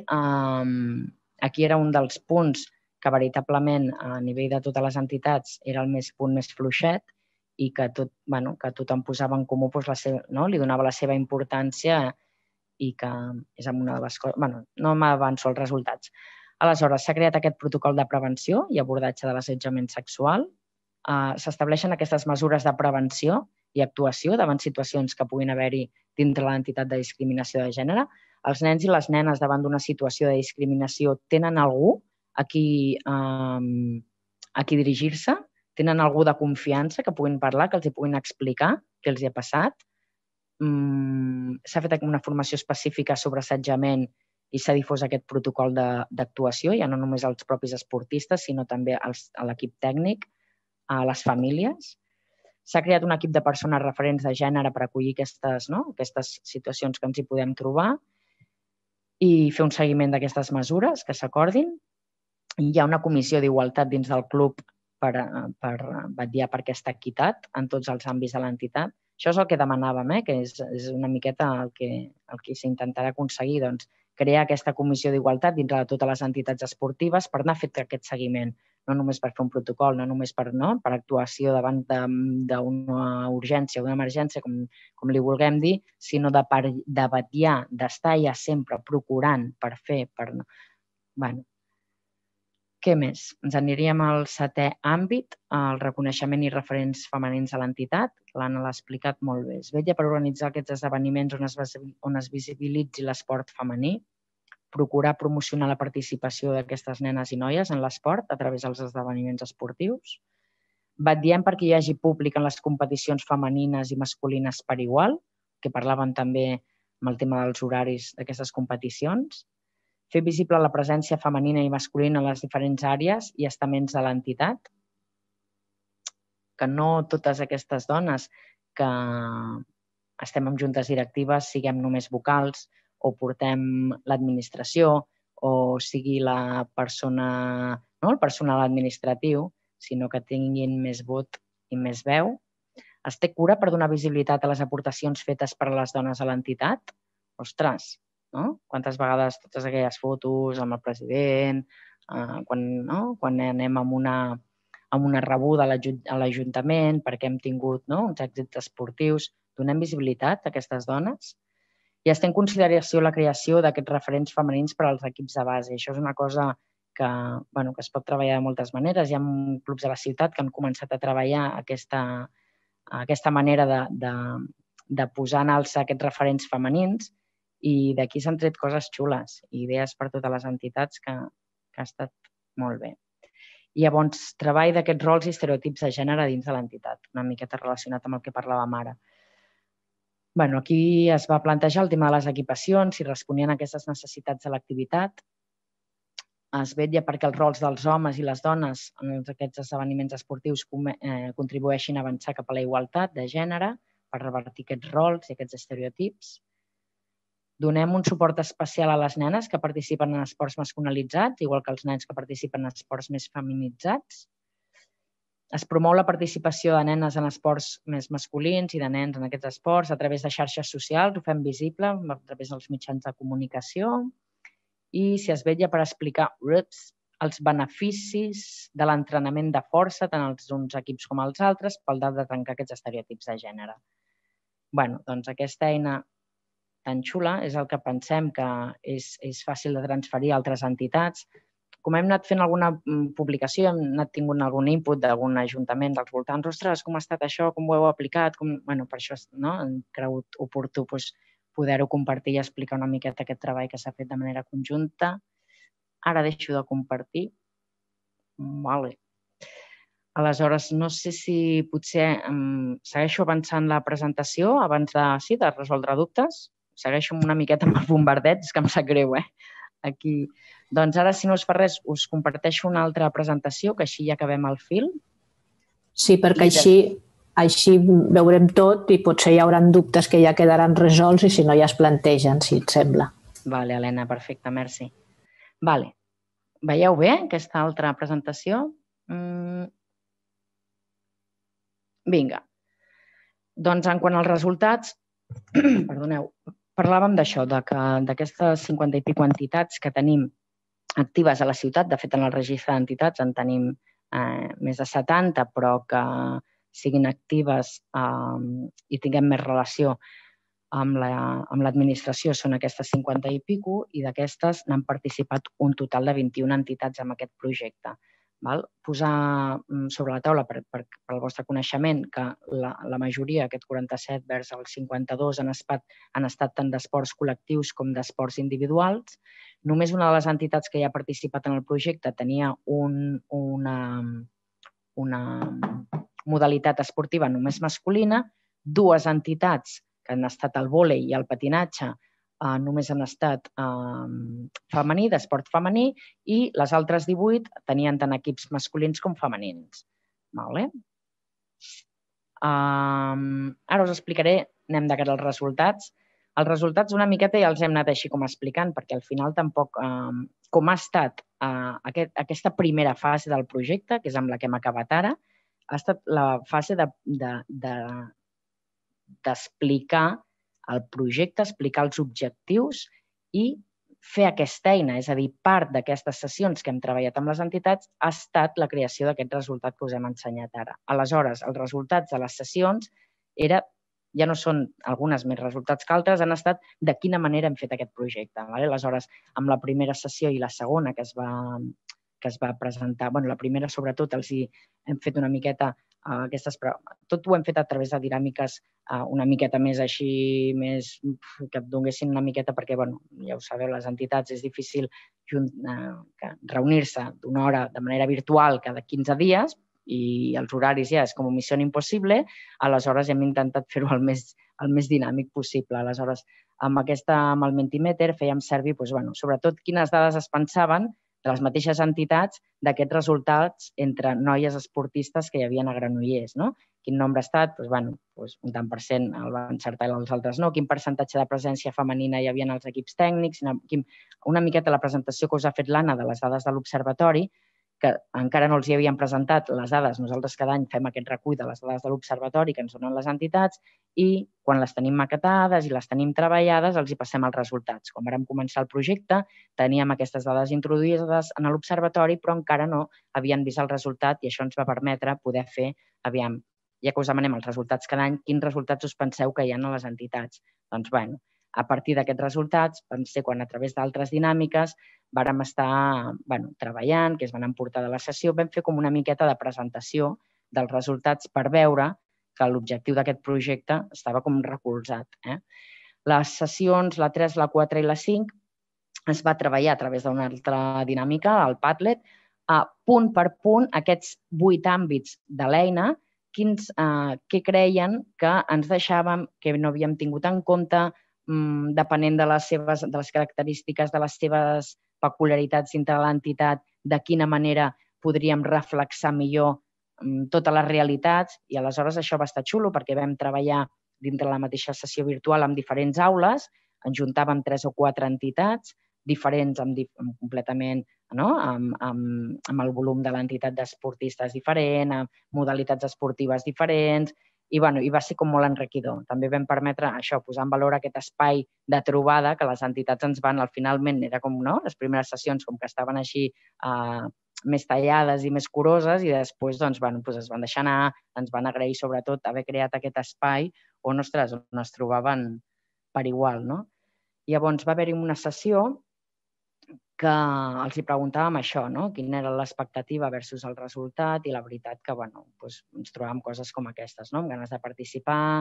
[SPEAKER 4] aquí era un dels punts que veritablement a nivell de totes les entitats era el més, punt més fluixet i que, tot, bueno, que tothom posava en comú, doncs, la seva, no? Li donava la seva importància i que és una de les coses... Bueno, no m'avanço als resultats. Aleshores, s'ha creat aquest protocol de prevenció i abordatge de l'assetjament sexual. Uh, S'estableixen aquestes mesures de prevenció i actuació davant situacions que puguin haver-hi dintre l'entitat de discriminació de gènere. Els nens i les nenes davant d'una situació de discriminació tenen algú a qui, um, a qui dirigir-se, tenen algú de confiança que puguin parlar, que els hi puguin explicar què els hi ha passat. Mm, s'ha fet una formació específica sobre assetjament i s'ha difós aquest protocol d'actuació, ja no només als propis esportistes, sinó també als, a l'equip tècnic, a les famílies. S'ha creat un equip de persones referents de gènere per acollir aquestes, no? aquestes situacions que ens hi podem trobar i fer un seguiment d'aquestes mesures que s'acordin. Hi ha una comissió d'igualtat dins del club per, per vetllar per aquesta equitat en tots els àmbits de l'entitat. Això és el que demanàvem, eh? que és, és una miqueta el que, el que s'intentarà aconseguir, doncs, crear aquesta comissió d'igualtat dintre de totes les entitats esportives per anar fent aquest seguiment, no només per fer un protocol, no només per, no? per actuació davant d'una urgència o d'una emergència, com, com li vulguem dir, sinó de, per, de vetllar, d'estar ja sempre procurant per fer, per... Bueno, què més? Ens aniríem al setè àmbit, el reconeixement i referents femenins a l'entitat. L'Anna l'ha explicat molt bé. Es vetlla per organitzar aquests esdeveniments on es, on es visibilitzi l'esport femení, procurar promocionar la participació d'aquestes nenes i noies en l'esport a través dels esdeveniments esportius. Vetllem perquè hi hagi públic en les competicions femenines i masculines per igual, que parlàvem també amb el tema dels horaris d'aquestes competicions. Fer visible la presència femenina i masculina en les diferents àrees i estaments de l'entitat, que no totes aquestes dones que estem en juntes directives siguem només vocals o portem l'administració o sigui la persona, no, el personal administratiu, sinó que tinguin més vot i més veu. Es té cura per donar visibilitat a les aportacions fetes per a les dones a l'entitat? Ostres! No? Quantes vegades totes aquelles fotos amb el president, eh, quan, no? quan anem amb una, amb una rebuda a l'Ajuntament perquè hem tingut no? uns èxits esportius, donem visibilitat a aquestes dones i es té en consideració la creació d'aquests referents femenins per als equips de base. Això és una cosa que, bueno, que es pot treballar de moltes maneres. Hi ha clubs de la ciutat que han començat a treballar aquesta, aquesta manera de, de, de posar en alça aquests referents femenins i d'aquí s'han tret coses xules, idees per totes les entitats que, que ha estat molt bé. I llavors, treball d'aquests rols i estereotips de gènere dins de l'entitat, una miqueta relacionat amb el que parlàvem ara. Bueno, aquí es va plantejar el tema de les equipacions, si responien a aquestes necessitats de l'activitat. Es vetlla perquè els rols dels homes i les dones en aquests esdeveniments esportius contribueixin a avançar cap a la igualtat de gènere per revertir aquests rols i aquests estereotips. Donem un suport especial a les nenes que participen en esports masculinitzats, igual que els nens que participen en esports més feminitzats. Es promou la participació de nenes en esports més masculins i de nens en aquests esports a través de xarxes socials, ho fem visible a través dels mitjans de comunicació i si es vetlla per explicar ups, els beneficis de l'entrenament de força tant als uns equips com als altres pel tal de trencar aquests estereotips de gènere. Bé, doncs aquesta eina tan xula és el que pensem que és, és fàcil de transferir a altres entitats. Com hem anat fent alguna publicació, hem anat tingut algun input d'algun ajuntament dels voltants, ostres, com ha estat això, com ho heu aplicat, com... bueno, per això no? hem cregut oportú doncs, poder-ho compartir i explicar una miqueta aquest treball que s'ha fet de manera conjunta. Ara deixo de compartir. Vale. Aleshores, no sé si potser segueixo avançant la presentació abans de, sí, de resoldre dubtes. Segueixo una miqueta amb el bombardeig, és que em sap greu, eh? Aquí. Doncs ara, si no us fa res, us comparteixo una altra presentació, que així ja acabem el fil.
[SPEAKER 1] Sí, perquè així, així veurem tot i potser hi haurà dubtes que ja quedaran resolts i si no ja es plantegen, si et sembla.
[SPEAKER 4] Vale, Helena, perfecte, merci. Vale. Veieu bé aquesta altra presentació? Mm. Vinga. Doncs en quant als resultats, perdoneu, parlàvem d'això, d'aquestes cinquanta i pico entitats que tenim actives a la ciutat. De fet, en el registre d'entitats en tenim més de setanta, però que siguin actives i tinguem més relació amb l'administració són aquestes cinquanta i pico i d'aquestes n'han participat un total de vint-i-una entitats en aquest projecte. Posar sobre la taula, pel vostre coneixement, que la majoria, aquest quaranta-set vers el cinquanta-dos, han estat tant d'esports col·lectius com d'esports individuals. Només una de les entitats que hi ha participat en el projecte tenia una modalitat esportiva només masculina, dues entitats que han estat el vòlei i el patinatge només han estat femení, d'esport femení, i les altres divuit tenien tant equips masculins com femenins. Ara us explicaré, anem de cara als resultats. Els resultats una miqueta ja els hem anat així com explicant, perquè al final tampoc, com ha estat aquesta primera fase del projecte, que és amb la que hem acabat ara, ha estat la fase d'explicar el projecte, explicar els objectius i fer aquesta eina. És a dir, part d'aquestes sessions que hem treballat amb les entitats ha estat la creació d'aquest resultat que us hem ensenyat ara. Aleshores, els resultats de les sessions ja no són algunes més resultats que altres, han estat de quina manera hem fet aquest projecte. Aleshores, amb la primera sessió i la segona que es va que es va presentar, bueno, la primera sobretot els hem fet una miqueta aquestes, però tot ho hem fet a través de dinàmiques una miqueta més així, més que et donessin una miqueta, perquè, bueno, ja ho sabeu, les entitats és difícil reunir-se d'una hora de manera virtual cada quinze dies i els horaris ja és com a missió impossible, aleshores hem intentat fer-ho el més dinàmic possible. Aleshores, amb el Mentimeter fèiem servir, sobretot, quines dades es pensaven de les mateixes entitats d'aquests resultats entre noies esportistes que hi havia a Granollers. Quin nombre ha estat? Un tant per cent el va encertar i els altres no. Quin percentatge de presència femenina hi havia en els equips tècnics? Una miqueta la presentació que us ha fet l'Anna de les dades de l'Observatori, que encara no els hi havíem presentat les dades. Nosaltres cada any fem aquest recull de les dades de l'Observatori que ens donen les entitats i quan les tenim maquetades i les tenim treballades els hi passem els resultats. Quan vam començar el projecte teníem aquestes dades introduïdes en l'Observatori però encara no havien vist el resultat i això ens va permetre poder fer, aviam, ja que us demanem els resultats cada any, quins resultats us penseu que hi ha a les entitats? Doncs, bueno, a partir d'aquests resultats, vam ser quan a través d'altres dinàmiques vàrem estar treballant, que es van emportar de la sessió, vam fer com una miqueta de presentació dels resultats per veure que l'objectiu d'aquest projecte estava com recolzat. Les sessions, la tres, la quatre i la cinc, es va treballar a través d'una altra dinàmica, el Padlet, a punt per punt aquests vuit àmbits de l'eina, què creien que ens deixàvem, que no havíem tingut en compte, depenent de les característiques, de les seves peculiaritats dintre de l'entitat, de quina manera podríem reflexar millor totes les realitats. I aleshores això va estar xulo perquè vam treballar dintre la mateixa sessió virtual amb diferents aules, ens juntàvem tres o quatre entitats diferents completament, amb el volum de l'entitat d'esportistes diferent, amb modalitats esportives diferents, i va ser com molt enriquidor. També vam permetre això, posar en valor aquest espai de trobada que les entitats ens van, finalment, era com les primeres sessions com que estaven així més tallades i més curoses i després es van deixar anar, ens van agrair sobretot haver creat aquest espai on es trobaven per igual. Llavors va haver-hi una sessió que els preguntàvem això, quina era l'expectativa versus el resultat i la veritat que ens trobàvem coses com aquestes, amb ganes de participar,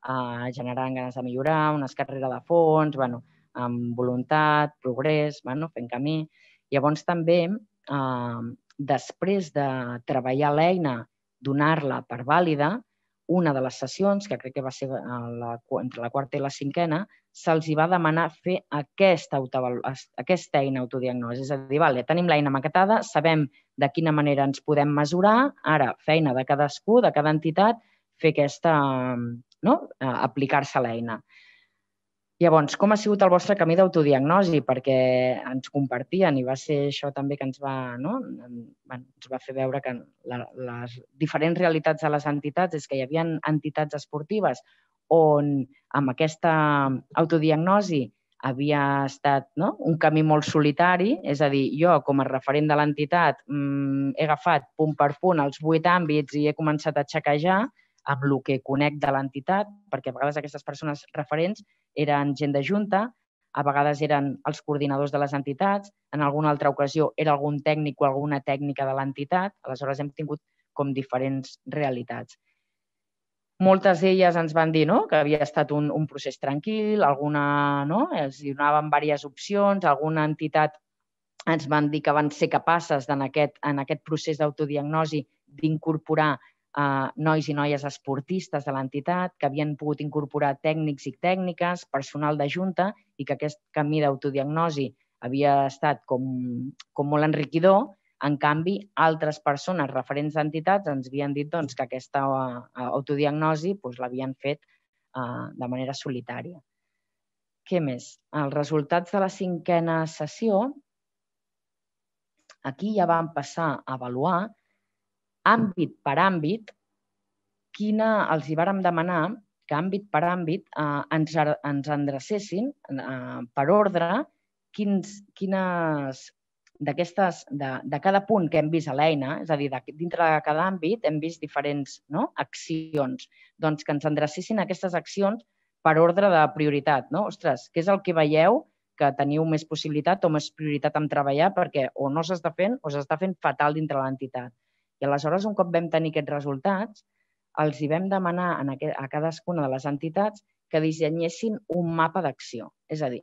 [SPEAKER 4] generant ganes de millorar, una carrera de fons, amb voluntat, progrés, fent camí. Llavors també, després de treballar l'eina, donar-la per vàlida, una de les sessions, que crec que va ser entre la quarta i la cinquena, se'ls va demanar fer aquesta eina autodiagnosi. És a dir, tenim l'eina maquetada, sabem de quina manera ens podem mesurar, ara, feina de cadascú, de cada entitat, fer aquesta, aplicar-se a l'eina. Llavors, com ha sigut el vostre camí d'autodiagnosi? Perquè ens compartien i va ser això també que ens va fer veure que les diferents realitats de les entitats és que hi havia entitats esportives on amb aquesta autodiagnosi havia estat un camí molt solitari, és a dir, jo com a referent de l'entitat he agafat punt per punt els vuit àmbits i he començat a xequejar amb el que conec de l'entitat, perquè a vegades aquestes persones referents eren gent de junta, a vegades eren els coordinadors de les entitats, en alguna altra ocasió era algun tècnic o alguna tècnica de l'entitat, aleshores hem tingut com diferents realitats. Moltes d'elles ens van dir que havia estat un procés tranquil, els donaven diverses opcions, alguna entitat ens van dir que van ser capaces en aquest procés d'autodiagnosi d'incorporar nois i noies esportistes de l'entitat, que havien pogut incorporar tècnics i tècniques, personal de junta, i que aquest camí d'autodiagnosi havia estat com molt enriquidor. En canvi, altres persones referents d'entitats ens havien dit que aquesta autodiagnosi l'havien fet de manera solitària. Què més? Els resultats de la cinquena sessió, aquí ja vam passar a avaluar àmbit per àmbit, els hi vàrem demanar que àmbit per àmbit ens endrecessin per ordre quines de cada punt que hem vist a l'eina, és a dir, dintre de cada àmbit hem vist diferents accions, doncs que ens endrecessin aquestes accions per ordre de prioritat. Ostres, què és el que veieu que teniu més possibilitat o més prioritat en treballar perquè o no s'està fent o s'està fent fatal dintre l'entitat. I aleshores, un cop vam tenir aquests resultats, els hi vam demanar a cadascuna de les entitats que dissenyessin un mapa d'acció. És a dir,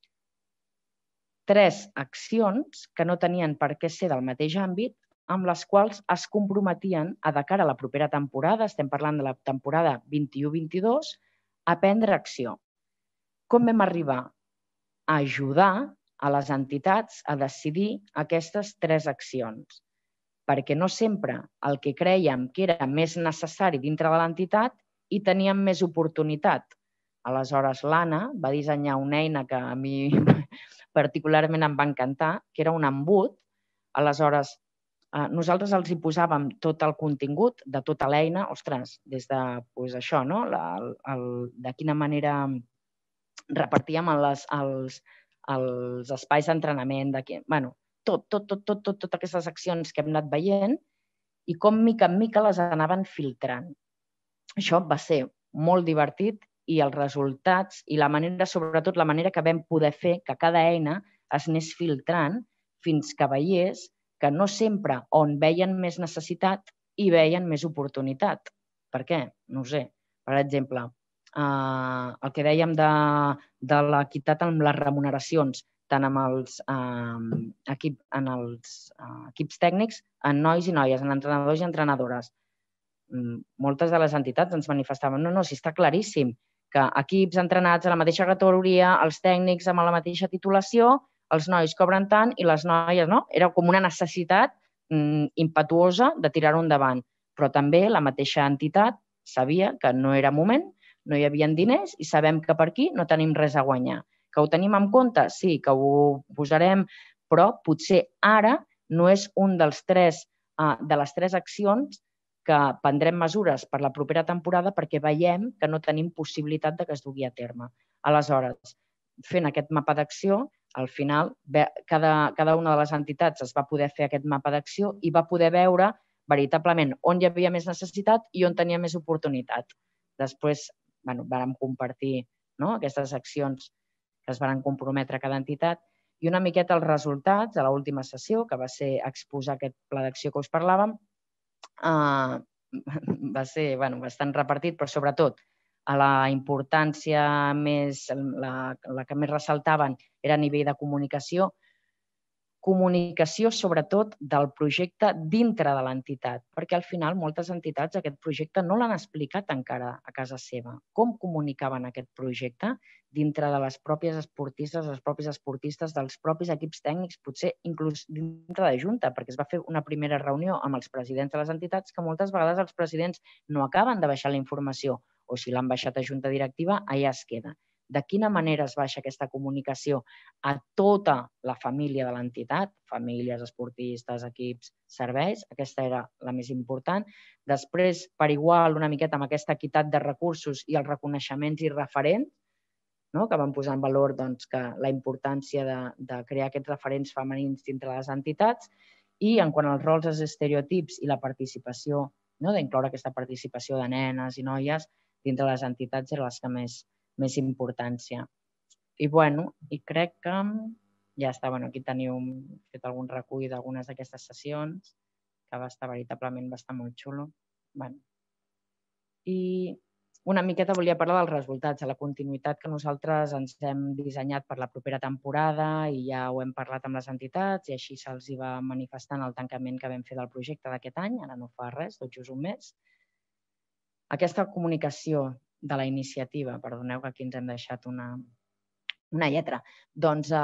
[SPEAKER 4] tres accions que no tenien per què ser del mateix àmbit, amb les quals es comprometien a, de cara a la propera temporada, estem parlant de la temporada vint-i-u vint-i-dos, a prendre acció. Com vam arribar? A ajudar a les entitats a decidir aquestes tres accions. Perquè no sempre el que crèiem que era més necessari dintre de l'entitat hi teníem més oportunitat. Aleshores, l'Anna va dissenyar una eina que a mi particularment em va encantar, que era un embut. Aleshores, nosaltres els hi posàvem tot el contingut de tota l'eina, ostres, des de això, de quina manera repartíem els espais d'entrenament, bueno, tot, tot, tot, tot, totes aquestes accions que hem anat veient i com mica en mica les anaven filtrant. Això va ser molt divertit i els resultats i la manera, sobretot la manera que vam poder fer que cada eina es anés filtrant fins que veiés que no sempre on veien més necessitat hi veien més oportunitat. Per què? No ho sé. Per exemple, el que dèiem de l'equitat amb les remuneracions, tant amb els equips tècnics, en nois i noies, en entrenadors i entrenadores. Moltes de les entitats ens manifestaven, no, no, si està claríssim, que equips entrenats a la mateixa categoria, els tècnics amb la mateixa titulació, els nois cobren tant i les noies, no? Era com una necessitat impetuosa de tirar-ho endavant. Però també la mateixa entitat sabia que no era moment, no hi havia diners i sabem que per aquí no tenim res a guanyar. Que ho tenim en compte? Sí, que ho posarem, però potser ara no és un dels tres de les tres accions que prendrem mesures per la propera temporada perquè veiem que no tenim possibilitat que es dugui a terme. Aleshores, fent aquest mapa d'acció, al final cada una de les entitats es va poder fer aquest mapa d'acció i va poder veure veritablement on hi havia més necessitat i on tenia més oportunitat. Després vam compartir aquestes accions que es van comprometre a cada entitat i una miqueta els resultats de l'última sessió, que va ser exposar aquest pla d'acció que us parlàvem, va ser bastant repartit, però sobretot la importància més, la, la que més ressaltaven era a nivell de comunicació, comunicació sobretot del projecte dintre de l'entitat, perquè al final moltes entitats aquest projecte no l'han explicat encara a casa seva. Com comunicaven aquest projecte dintre de les pròpies esportistes, els propis esportistes, dels propis equips tècnics, potser inclús dintre de Junta, perquè es va fer una primera reunió amb els presidents de les entitats que moltes vegades els presidents no acaben de baixar la informació o si l'han baixat a Junta Directiva, allà es queda. De quina manera es baixa aquesta comunicació a tota la família de l'entitat, famílies, esportistes, equips, serveis, aquesta era la més important. Després, per igual, una miqueta amb aquesta equitat de recursos i els reconeixements i referents, que van posar en valor la importància de crear aquests referents femenins dintre les entitats i en quant als rols, els estereotips i la participació, d'incloure aquesta participació de nenes i noies dintre les entitats eren les que més més importància. I bueno, i crec que ja està, aquí teniu fet algun recull d'algunes d'aquestes sessions, que va estar veritablement va estar molt xulo. I una miqueta volia parlar dels resultats, de la continuïtat que nosaltres ens hem dissenyat per la propera temporada i ja ho hem parlat amb les entitats i així se'ls va manifestant el tancament que vam fer del projecte d'aquest any, ara no fa res, tot just un mes. Aquesta comunicació de la iniciativa, perdoneu que aquí ens hem deixat una lletra, doncs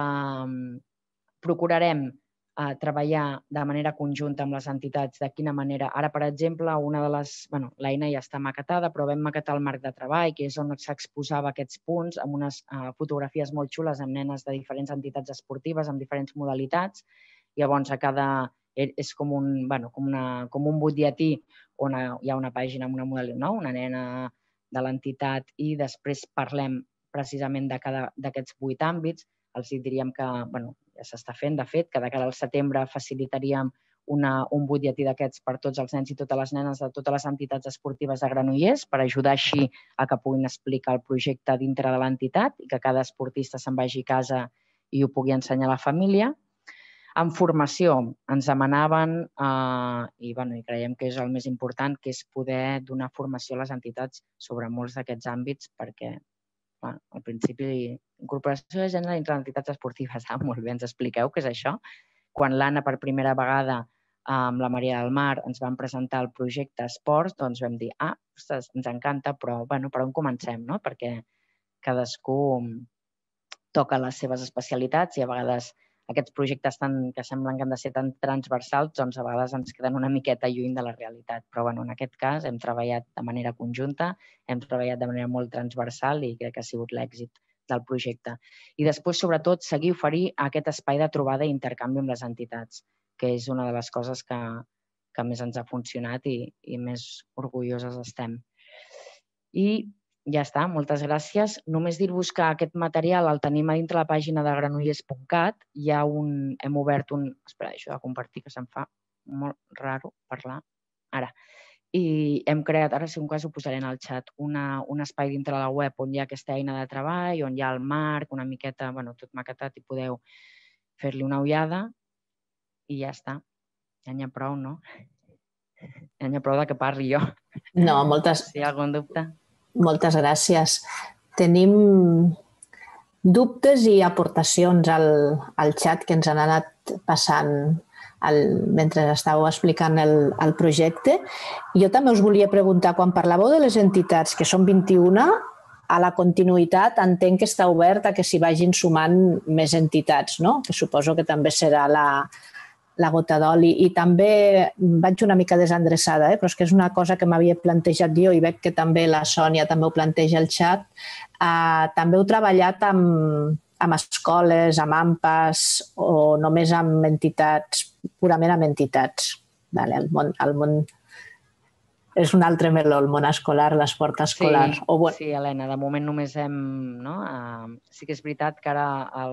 [SPEAKER 4] procurarem treballar de manera conjunta amb les entitats de quina manera. Ara, per exemple, una de les... l'eina ja està maquetada, però vam maquetar el marc de treball, que és on s'exposava aquests punts, amb unes fotografies molt xules amb nenes de diferents entitats esportives, amb diferents modalitats. Llavors, a cada... és com un butlletí on hi ha una pàgina amb una modalitat, una nena de l'entitat i després parlem precisament d'aquests vuit àmbits. Els diríem que ja s'està fent, de fet, que de cara al setembre facilitaríem un butlletí d'aquests per tots els nens i totes les nenes de totes les entitats esportives de Granollers per ajudar així a que puguin explicar el projecte dintre de l'entitat i que cada esportista se'n vagi a casa i ho pugui ensenyar a la família. En formació ens demanaven, i creiem que és el més important, que és poder donar formació a les entitats sobre molts d'aquests àmbits perquè, al principi, incorporació de gènere dintre d'entitats esportives, molt bé, ens expliqueu què és això. Quan l'Anna, per primera vegada, amb la Maria del Mar, ens van presentar el projecte Esports, doncs vam dir, ah, ostres, ens encanta, però per on comencem? Perquè cadascú toca les seves especialitats i a vegades aquests projectes que semblen que han de ser tan transversals, doncs a vegades ens queden una miqueta lluny de la realitat. Però en aquest cas hem treballat de manera conjunta, hem treballat de manera molt transversal i crec que ha sigut l'èxit del projecte. I després, sobretot, seguir oferir aquest espai de trobada i intercanvi amb les entitats, que és una de les coses que més ens ha funcionat i més orgulloses estem. I ja està, moltes gràcies. Només dir-vos que aquest material el tenim a dintre la pàgina de granollers punt cat. Hem obert un... Espera, això de compartir, que se'm fa molt raro parlar. Ara. I hem creat, ara si un cas ho posaré en el xat, un espai dintre de la web on hi ha aquesta eina de treball, on hi ha el marc, una miqueta, bueno, tot maquetat i podeu fer-li una ullada i ja està. Ja n'hi ha prou, no? Ja n'hi ha prou de que parli jo.
[SPEAKER 1] No, moltes...
[SPEAKER 4] Si hi ha algun dubte...
[SPEAKER 1] Moltes gràcies. Tenim dubtes i aportacions al xat que ens han anat passant mentre estàveu explicant el projecte. Jo també us volia preguntar, quan parlàveu de les entitats, que són vint-i-una, a la continuïtat entenc que està obert a que s'hi vagin sumant més entitats, no? Que suposo que també serà la... la gota d'oli, i també vaig una mica desendreçada, però és que és una cosa que m'havia plantejat jo i veig que també la Sònia també ho planteja al xat. També heu treballat amb escoles, amb A M P As o només amb entitats, purament amb entitats. El món és un altre meló, el món escolar, l'esport escolar.
[SPEAKER 4] Sí, Helena, de moment només hem... Sí que és veritat que ara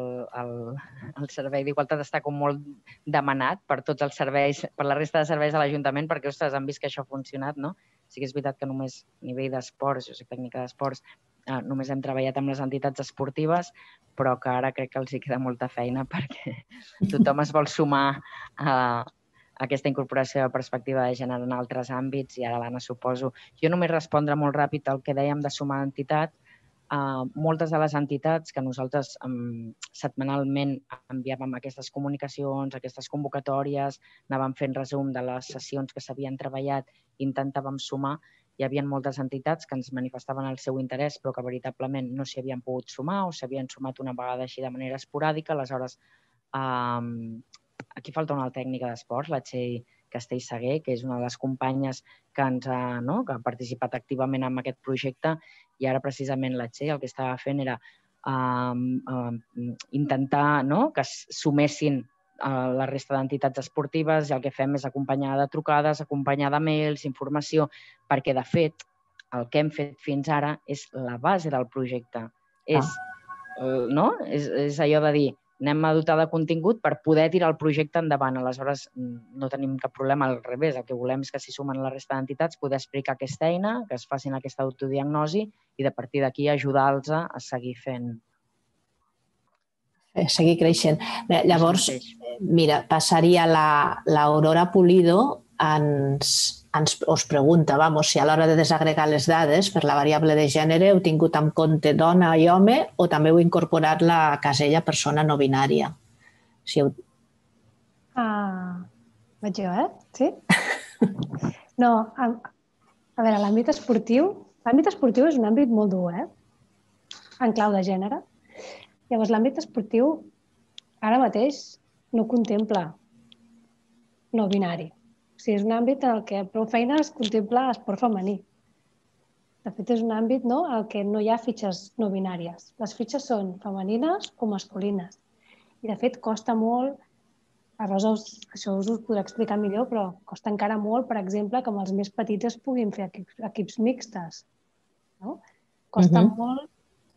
[SPEAKER 4] el servei d'Igualtat està com molt demanat per tots els serveis, per la resta de serveis de l'Ajuntament, perquè, ostres, han vist que això ha funcionat, no? Sí que és veritat que només a nivell d'esports, jo soc tècnica d'esports, només hem treballat amb les entitats esportives, però que ara crec que els hi queda molta feina perquè tothom es vol sumar a aquesta incorporació de perspectiva de gènere en altres àmbits, i ara l'Anna suposo. Jo només respondre molt ràpid al que dèiem de sumar entitat. Uh, moltes de les entitats que nosaltres um, setmanalment enviàvem aquestes comunicacions, aquestes convocatòries, anàvem fent resum de les sessions que s'havien treballat i intentàvem sumar. Hi havia moltes entitats que ens manifestaven el seu interès però que veritablement no s'hi havien pogut sumar o s'havien sumat una vegada així de manera esporàdica. Aleshores, um, aquí falta una tècnica d'esports, la Txell Castellsaguer, que és una de les companyes que, ens ha, no? que ha participat activament en aquest projecte, i ara precisament la Txell el que estava fent era um, um, intentar no? que es sumessin a la resta d'entitats esportives, i el que fem és acompanyar de trucades, acompanyar de mails, informació, perquè de fet el que hem fet fins ara és la base del projecte. Ah. És, no? és, és allò de dir, anem a dotar de contingut per poder tirar el projecte endavant. Aleshores, no tenim cap problema, al revés. El que volem és que s'hi sumen la resta d'entitats, poder explicar aquesta eina, que es facin aquesta autodiagnosi i de partir d'aquí ajudar-los a seguir fent.
[SPEAKER 1] Seguir creixent. Bé, llavors, mira, passaria l'Aurora Pulido, ens, ens us pregunta, vamos, si a l'hora de desagregar les dades per la variable de gènere heu tingut en compte dona i home o també heu incorporat la casella persona no binària. Si heu...
[SPEAKER 3] Ah, vaig jo, eh? Sí? No, a, a veure, l'àmbit esportiu, l'àmbit esportiu és un àmbit molt dur, eh? En clau de gènere. Llavors, l'àmbit esportiu ara mateix no contempla no binari. O sigui, és un àmbit en el que prou feina es contempla esport femení. De fet, és un àmbit no, en el que no hi ha fitxes no binàries. Les fitxes són femenines o masculines. I, de fet, costa molt, a Rosa això us ho podrà explicar millor, però costa encara molt, per exemple, que amb els més petits es puguin fer equips, equips mixtes. No? Costa uh-huh. molt.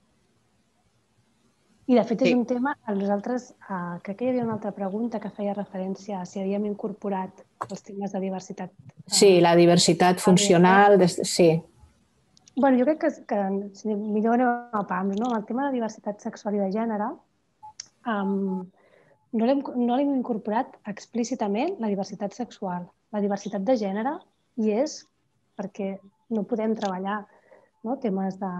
[SPEAKER 3] I, de fet, és sí. un tema... Nosaltres, uh, crec que hi havia una altra pregunta que feia referència a si havíem incorporat els temes de diversitat. Uh,
[SPEAKER 1] sí, la diversitat funcional, des... sí.
[SPEAKER 3] Bueno, jo crec que, que si millor anem a pams, no? El tema de diversitat sexual i de gènere, um, no l'hem no l'hem incorporat explícitament la diversitat sexual. La diversitat de gènere hi és perquè no podem treballar no? temes de,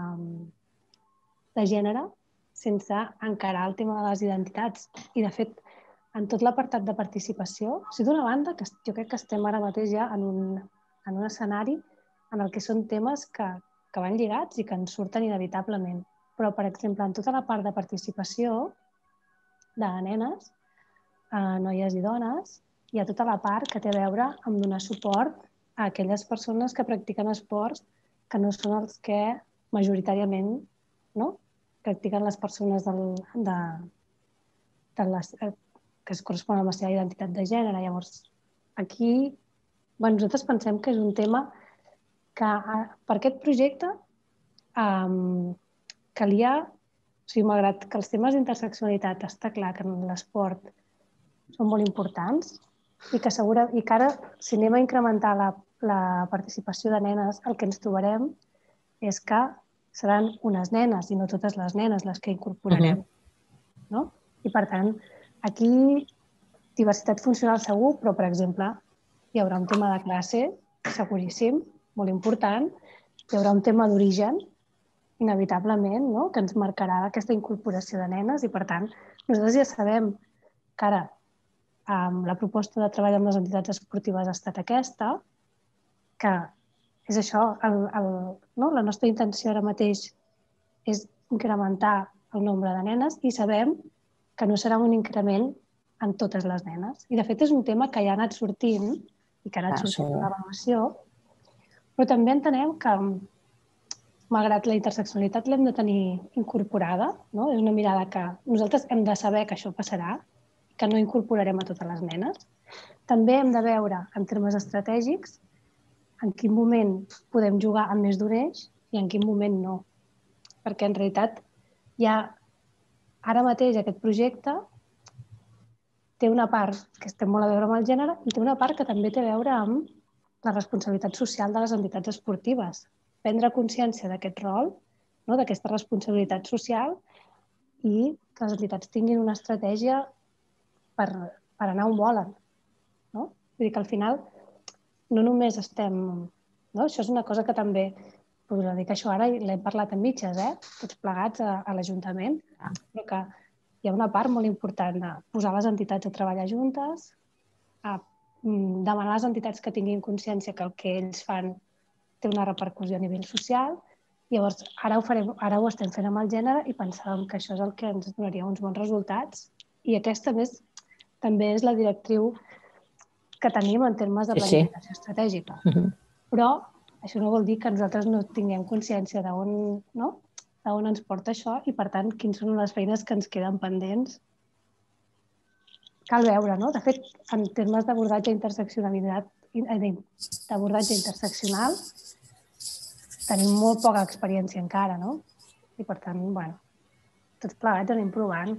[SPEAKER 3] de gènere sense encarar el tema de les identitats. I, de fet, en tot l'apartat de participació, o sigui, d'una banda, que jo crec que estem ara mateix ja en un, en un escenari en el que són temes que, que van lligats i que ens surten inevitablement. Però, per exemple, en tota la part de participació de nenes, eh, noies i dones, hi ha tota la part que té a veure amb donar suport a aquelles persones que practiquen esports que no són els que majoritàriament no? practiquen les persones del, de, de les, que es corresponen amb la seva identitat de gènere. Llavors, aquí bueno, nosaltres pensem que és un tema que per aquest projecte um, calia, o sigui, malgrat que els temes d'interseccionalitat està clar que en l'esport són molt importants i que, segura, i que ara, si anem a incrementar la, la participació de nenes, el que ens trobarem és que seran unes nenes i no totes les nenes les que incorporarem. Uh-huh. No? I, per tant, aquí diversitat funcional segur, però, per exemple, hi haurà un tema de classe seguríssim, molt important, hi haurà un tema d'origen, inevitablement, no? que ens marcarà aquesta incorporació de nenes i, per tant, nosaltres ja sabem que ara um, la proposta de treball amb les entitats esportives ha estat aquesta, que és això, el, el, no? la nostra intenció ara mateix és incrementar el nombre de nenes i sabem que no serà un increment en totes les nenes. I, de fet, és un tema que ja ha anat sortint i que ha anat ah, sortint sí. l'avaluació, però també entenem que, malgrat la interseccionalitat l'hem de tenir incorporada, no? És una mirada que nosaltres hem de saber que això passarà, que no incorporarem a totes les nenes. També hem de veure, en termes estratègics, en quin moment podem jugar amb més d'un eix i en quin moment no. Perquè, en realitat, hi ha ara mateix aquest projecte té una part que té molt a veure amb el gènere i té una part que també té a veure amb la responsabilitat social de les entitats esportives. Prendre consciència d'aquest rol, no? d'aquesta responsabilitat social i que les entitats tinguin una estratègia per, per anar on volen. No? Vull dir que al final no només estem... Això és una cosa que també... Podria dir que això ara l'hem parlat en mitges, eh? Tots plegats a l'Ajuntament, però que hi ha una part molt important de posar les entitats a treballar juntes, a demanar a les entitats que tinguin consciència que el que ells fan té una repercussió a nivell social. Llavors, ara ho, farem, ara ho estem fent amb el gènere i pensàvem que això és el que ens donaria uns bons resultats. I aquesta, més, també és la directriu que tenim en termes de planificació estratègica. Però això no vol dir que nosaltres no tinguem consciència d'on ens porta això i, per tant, quines són les feines que ens queden pendents. Cal veure, no? De fet, en termes d'abordatge interseccionalitat, d'abordatge interseccional, tenim molt poca experiència encara, no? I, per tant, bueno, tots plegats anem provant.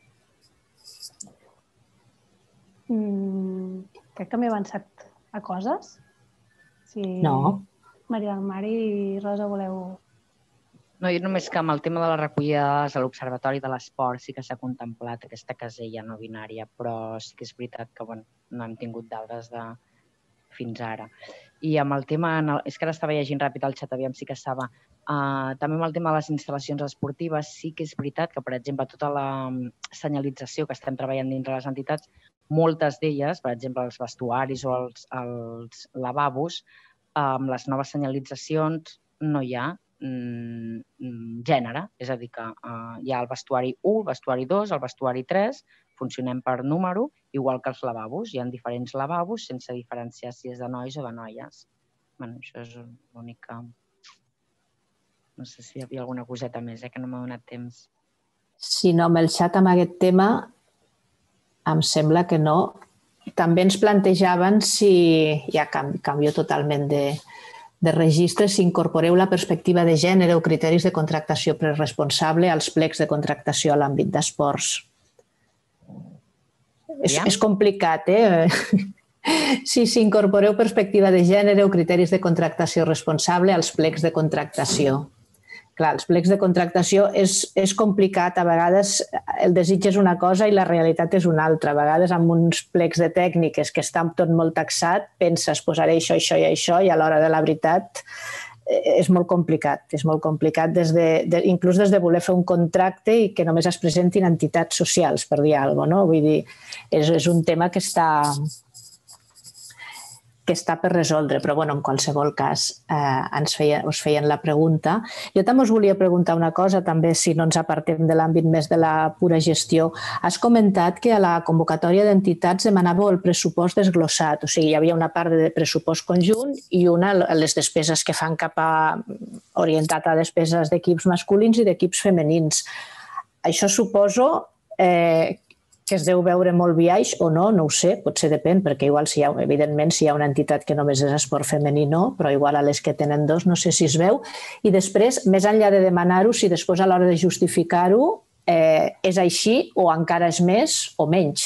[SPEAKER 3] Crec que m'he avançat a coses.
[SPEAKER 1] No.
[SPEAKER 3] Maria del Mar i Rosa, voleu...
[SPEAKER 4] No, jo només que amb el tema de la recollida de dades a l'Observatori de l'Esport sí que s'ha contemplat aquesta casella no binària, però sí que és veritat que bueno, no hem tingut dades de fins ara. I amb el tema, és que ara estava llegint ràpid el xat, aviam si que estava, uh, també amb el tema de les instal·lacions esportives sí que és veritat que, per exemple, tota la senyalització que estem treballant dintre les entitats, moltes d'elles, per exemple, els vestuaris o els, els lavabos, amb les noves senyalitzacions no hi ha mm, gènere, és a dir, que uh, hi ha el vestuari u, el vestuari dos, el vestuari tres, funcionem per número, igual que els lavabos. Hi ha diferents lavabos sense diferenciar si és de nois o de noies. Bueno, això és l'únic que... No sé si hi havia alguna coseta més, eh, que no m'ha donat temps.
[SPEAKER 1] Si no, amb el xat amb aquest tema, em sembla que no. També ens plantejaven si, ja canvio totalment de, de registre, si incorporeu la perspectiva de gènere o criteris de contractació preresponsable als plecs de contractació a l'àmbit d'esports. És, és complicat, eh? Si s'incorporeu perspectiva de gènere o criteris de contractació responsable als plecs de contractació. Clar, els plecs de contractació és, és complicat. A vegades el desig és una cosa i la realitat és una altra. A vegades amb uns plecs de tècniques que està tot molt taxat, penses posaré això, això i això i a l'hora de la veritat és molt complicat. És molt complicat des de, de, inclús des de voler fer un contracte i que només es presentin entitats socials, per dir alguna cosa, no? Vull dir, és, és un tema que està... que està per resoldre, però bueno, en qualsevol cas eh, ens feia, us feien la pregunta. Jo també us volia preguntar una cosa, també si no ens apartem de l'àmbit més de la pura gestió. Has comentat que a la convocatòria d'entitats demanàveu el pressupost desglossat, o sigui, hi havia una part de pressupost conjunt i una les despeses que fan cap a orientat a despeses d'equips masculins i d'equips femenins. Això suposo eh, que es deu veure molt biaix o no, no ho sé, potser depèn, perquè igual, si hi ha, evidentment, si hi ha una entitat que només és esport femení, no, però igual a les que tenen dos no sé si es veu. I després, més enllà de demanar-ho, si després a l'hora de justificar-ho eh, és així o encara és més o menys.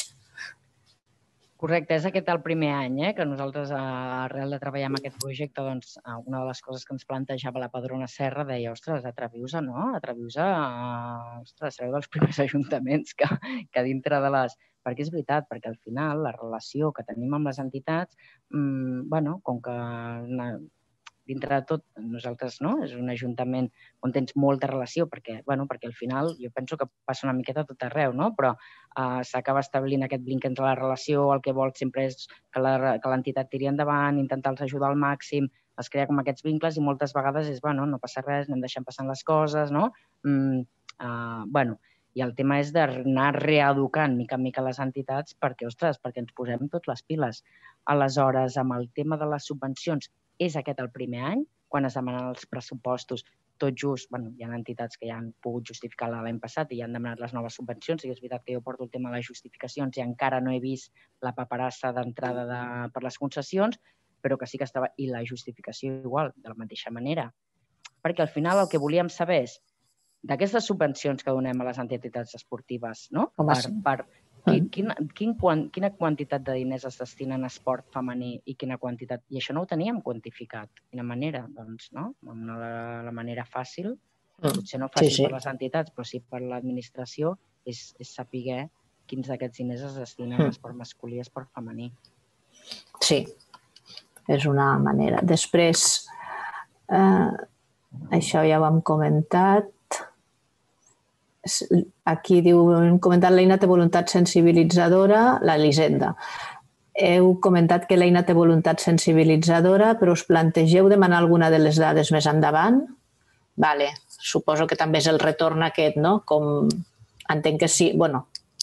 [SPEAKER 4] Correcte, és aquest el primer any eh, que nosaltres, arrel de treballar en aquest projecte, doncs, una de les coses que ens plantejava la Padrona Serra deia, ostres, atreviu-se, no? Atreviu-se a... Ostres, sereu dels primers ajuntaments que, que dintre de les... Perquè és veritat, perquè al final la relació que tenim amb les entitats, mmm, bueno, com que dintre de tot, nosaltres, no? És un ajuntament on tens molta relació, perquè, bueno, perquè al final jo penso que passa una miqueta a tot arreu, no? Però uh, s'acaba establint aquest vincle entre la relació, el que vol sempre és que l'entitat tiri endavant, intentar-los ajudar al màxim, es crea com aquests vincles i moltes vegades és, bueno, no passa res, anem deixant passant les coses, no? Mm, uh, bueno, i el tema és d'anar reeducant mica en mica les entitats perquè, ostres, perquè ens posem tots les piles. Aleshores, amb el tema de les subvencions, és aquest el primer any, quan es demanen els pressupostos, tot just, bueno, hi ha entitats que ja han pogut justificar l'any passat i ja han demanat les noves subvencions, i és veritat que jo porto el tema de les justificacions i encara no he vist la paperassa d'entrada de, per les concessions, però que sí que estava, i la justificació igual, de la mateixa manera. Perquè al final el que volíem saber és d'aquestes subvencions que donem a les entitats esportives, no? Per, per, Quin, quin, quin, quina quantitat de diners es destinen a esport femení i quina quantitat... I això no ho teníem quantificat. Quina manera? Doncs, no? Amb la, la manera fàcil, potser no fàcil sí, sí. per les entitats, però sí per l'administració, és, és saber quins d'aquests diners es destinen a esport masculí i esport femení.
[SPEAKER 1] Sí, és una manera. Després, eh, això ja ho hem comentat. Aquí diu, hem comentat l'eina té voluntat sensibilitzadora, la Elisenda. Heu comentat que l'eina té voluntat sensibilitzadora, però us plantegeu demanar alguna de les dades més endavant? Vale, suposo que també és el retorn aquest, no? Com entenc que sí, bueno,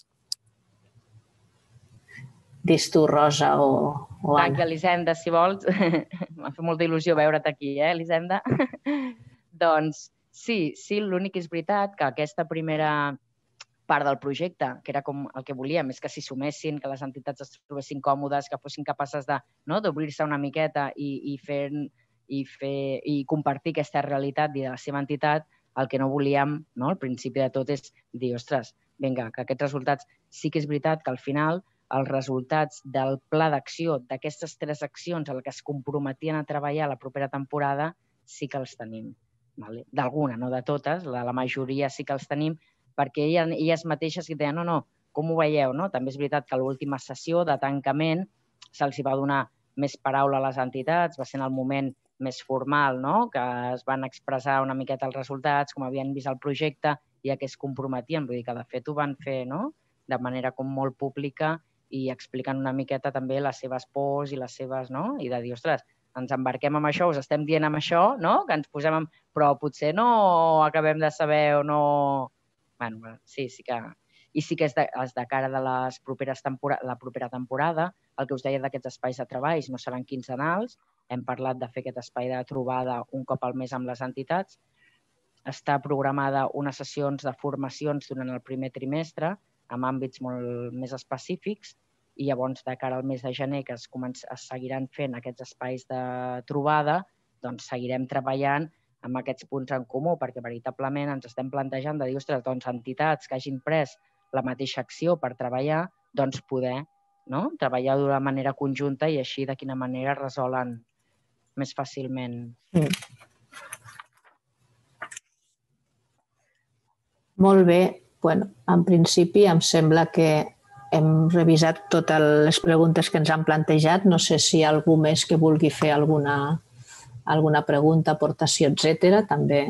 [SPEAKER 1] dis tu, Rosa o, o Anna.
[SPEAKER 4] Tranqui, Elisenda, si vols. M'ha fet molta il·lusió veure't aquí, eh, Elisenda? Doncs sí, sí, l'únic és veritat que aquesta primera part del projecte, que era com el que volíem, és que s'hi sumessin, que les entitats es trobessin còmodes, que fossin capaces de, no, d'obrir-se una miqueta i, i, fer, i, fer, i compartir aquesta realitat de la seva entitat, el que no volíem, no, al principi de tot, és dir, ostres, vinga, que aquests resultats sí que és veritat que al final els resultats del pla d'acció, d'aquestes tres accions a les que es comprometien a treballar la propera temporada, sí que els tenim. Vale? D'alguna, no de totes, la, la majoria sí que els tenim, perquè elles, elles mateixes que deien, no, no, com ho veieu? No? També és veritat que a l'última sessió de tancament se'ls va donar més paraula a les entitats, va ser en el moment més formal, no? Que es van expressar una miqueta els resultats, com havien vist el projecte i a què es comprometien. Vull dir que, de fet, ho van fer, no?, de manera com molt pública i explicant una miqueta també les seves pors i les seves, no?, i de dir, ostres, ens embarquem amb això, us estem dient amb això, no?, que ens posem amb... però potser no acabem de saber o no... Bueno, sí, sí que... I sí que és de, és de cara de les properes tempora... la propera temporada, el que us deia d'aquests espais de treball no seran quinzenals, hem parlat de fer aquest espai de trobada un cop al mes amb les entitats, està programada unes sessions de formacions durant el primer trimestre, amb àmbits molt més específics, i llavors, de cara al mes de gener, que es, comença, es seguiran fent aquests espais de trobada, doncs seguirem treballant amb aquests punts en comú, perquè veritablement ens estem plantejant de dir, ostres, doncs entitats que hagin pres la mateixa acció per treballar, doncs poder, no?, treballar d'una manera conjunta i així de quina manera resolen més fàcilment.
[SPEAKER 1] Mm. Molt bé. Bueno, en principi em sembla que hem revisat totes les preguntes que ens han plantejat. No sé si hi ha algú més que vulgui fer alguna, alguna pregunta, aportació, etcètera. També.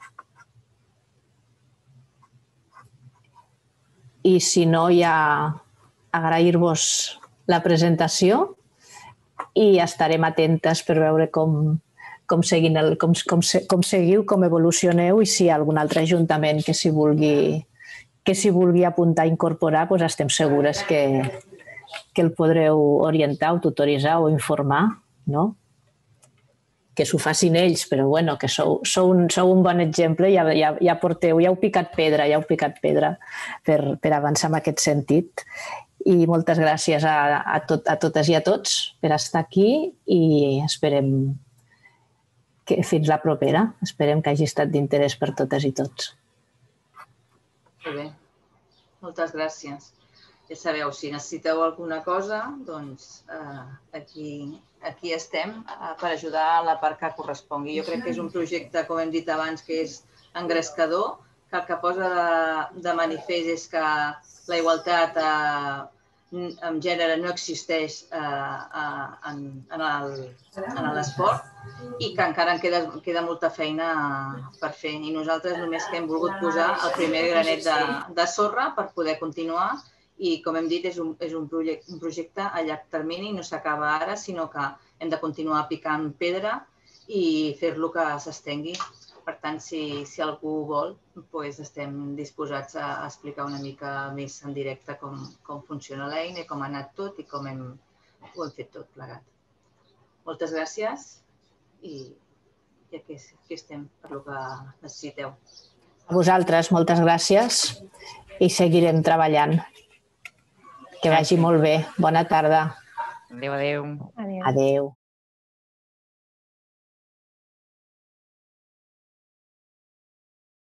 [SPEAKER 1] I si no, ja agrair-vos la presentació i estarem atentes per veure com, com, seguin el, com, com, com seguiu, com evolucioneu i si hi ha algun altre ajuntament que s'hi vulgui que s'hi vulgui apuntar a incorporar, doncs estem segures que, que el podreu orientar o tutoritzar o informar, no? Que s'ho facin ells, però bueno, que sou, sou, un, sou un bon exemple i ja, ja, ja porteu, ja heu picat pedra, ja heu picat pedra per, per avançar en aquest sentit. I moltes gràcies a, a, tot, a totes i a tots per estar aquí i esperem que fins la propera. Esperem que hagi estat d'interès per totes i tots.
[SPEAKER 2] Molt bé, moltes gràcies. Ja sabeu, si necessiteu alguna cosa, doncs eh, aquí, aquí estem eh, per ajudar a la part que correspongui. Jo crec que és un projecte, com hem dit abans, que és engrescador, que el que posa de, de manifest és que la igualtat eh, en gènere no existeix eh, en, en l'esport i que encara en queda, queda molta feina per fer. I nosaltres només que hem volgut posar el primer granet de, de sorra per poder continuar i, com hem dit, és un, és un, projecte, un projecte a llarg termini, no s'acaba ara, sinó que hem de continuar picant pedra i fer-lo que s'estengui. Per tant, si, si algú vol, doncs estem disposats a explicar una mica més en directe com, com funciona l'eina, com ha anat tot i com hem, ho hem fet tot plegat. Moltes gràcies i, i aquí, aquí estem per lo que necessiteu.
[SPEAKER 1] A vosaltres, moltes gràcies i seguirem treballant. Que vagi molt bé. Bona tarda.
[SPEAKER 4] Adéu, adéu.
[SPEAKER 3] Adéu.
[SPEAKER 1] Adéu.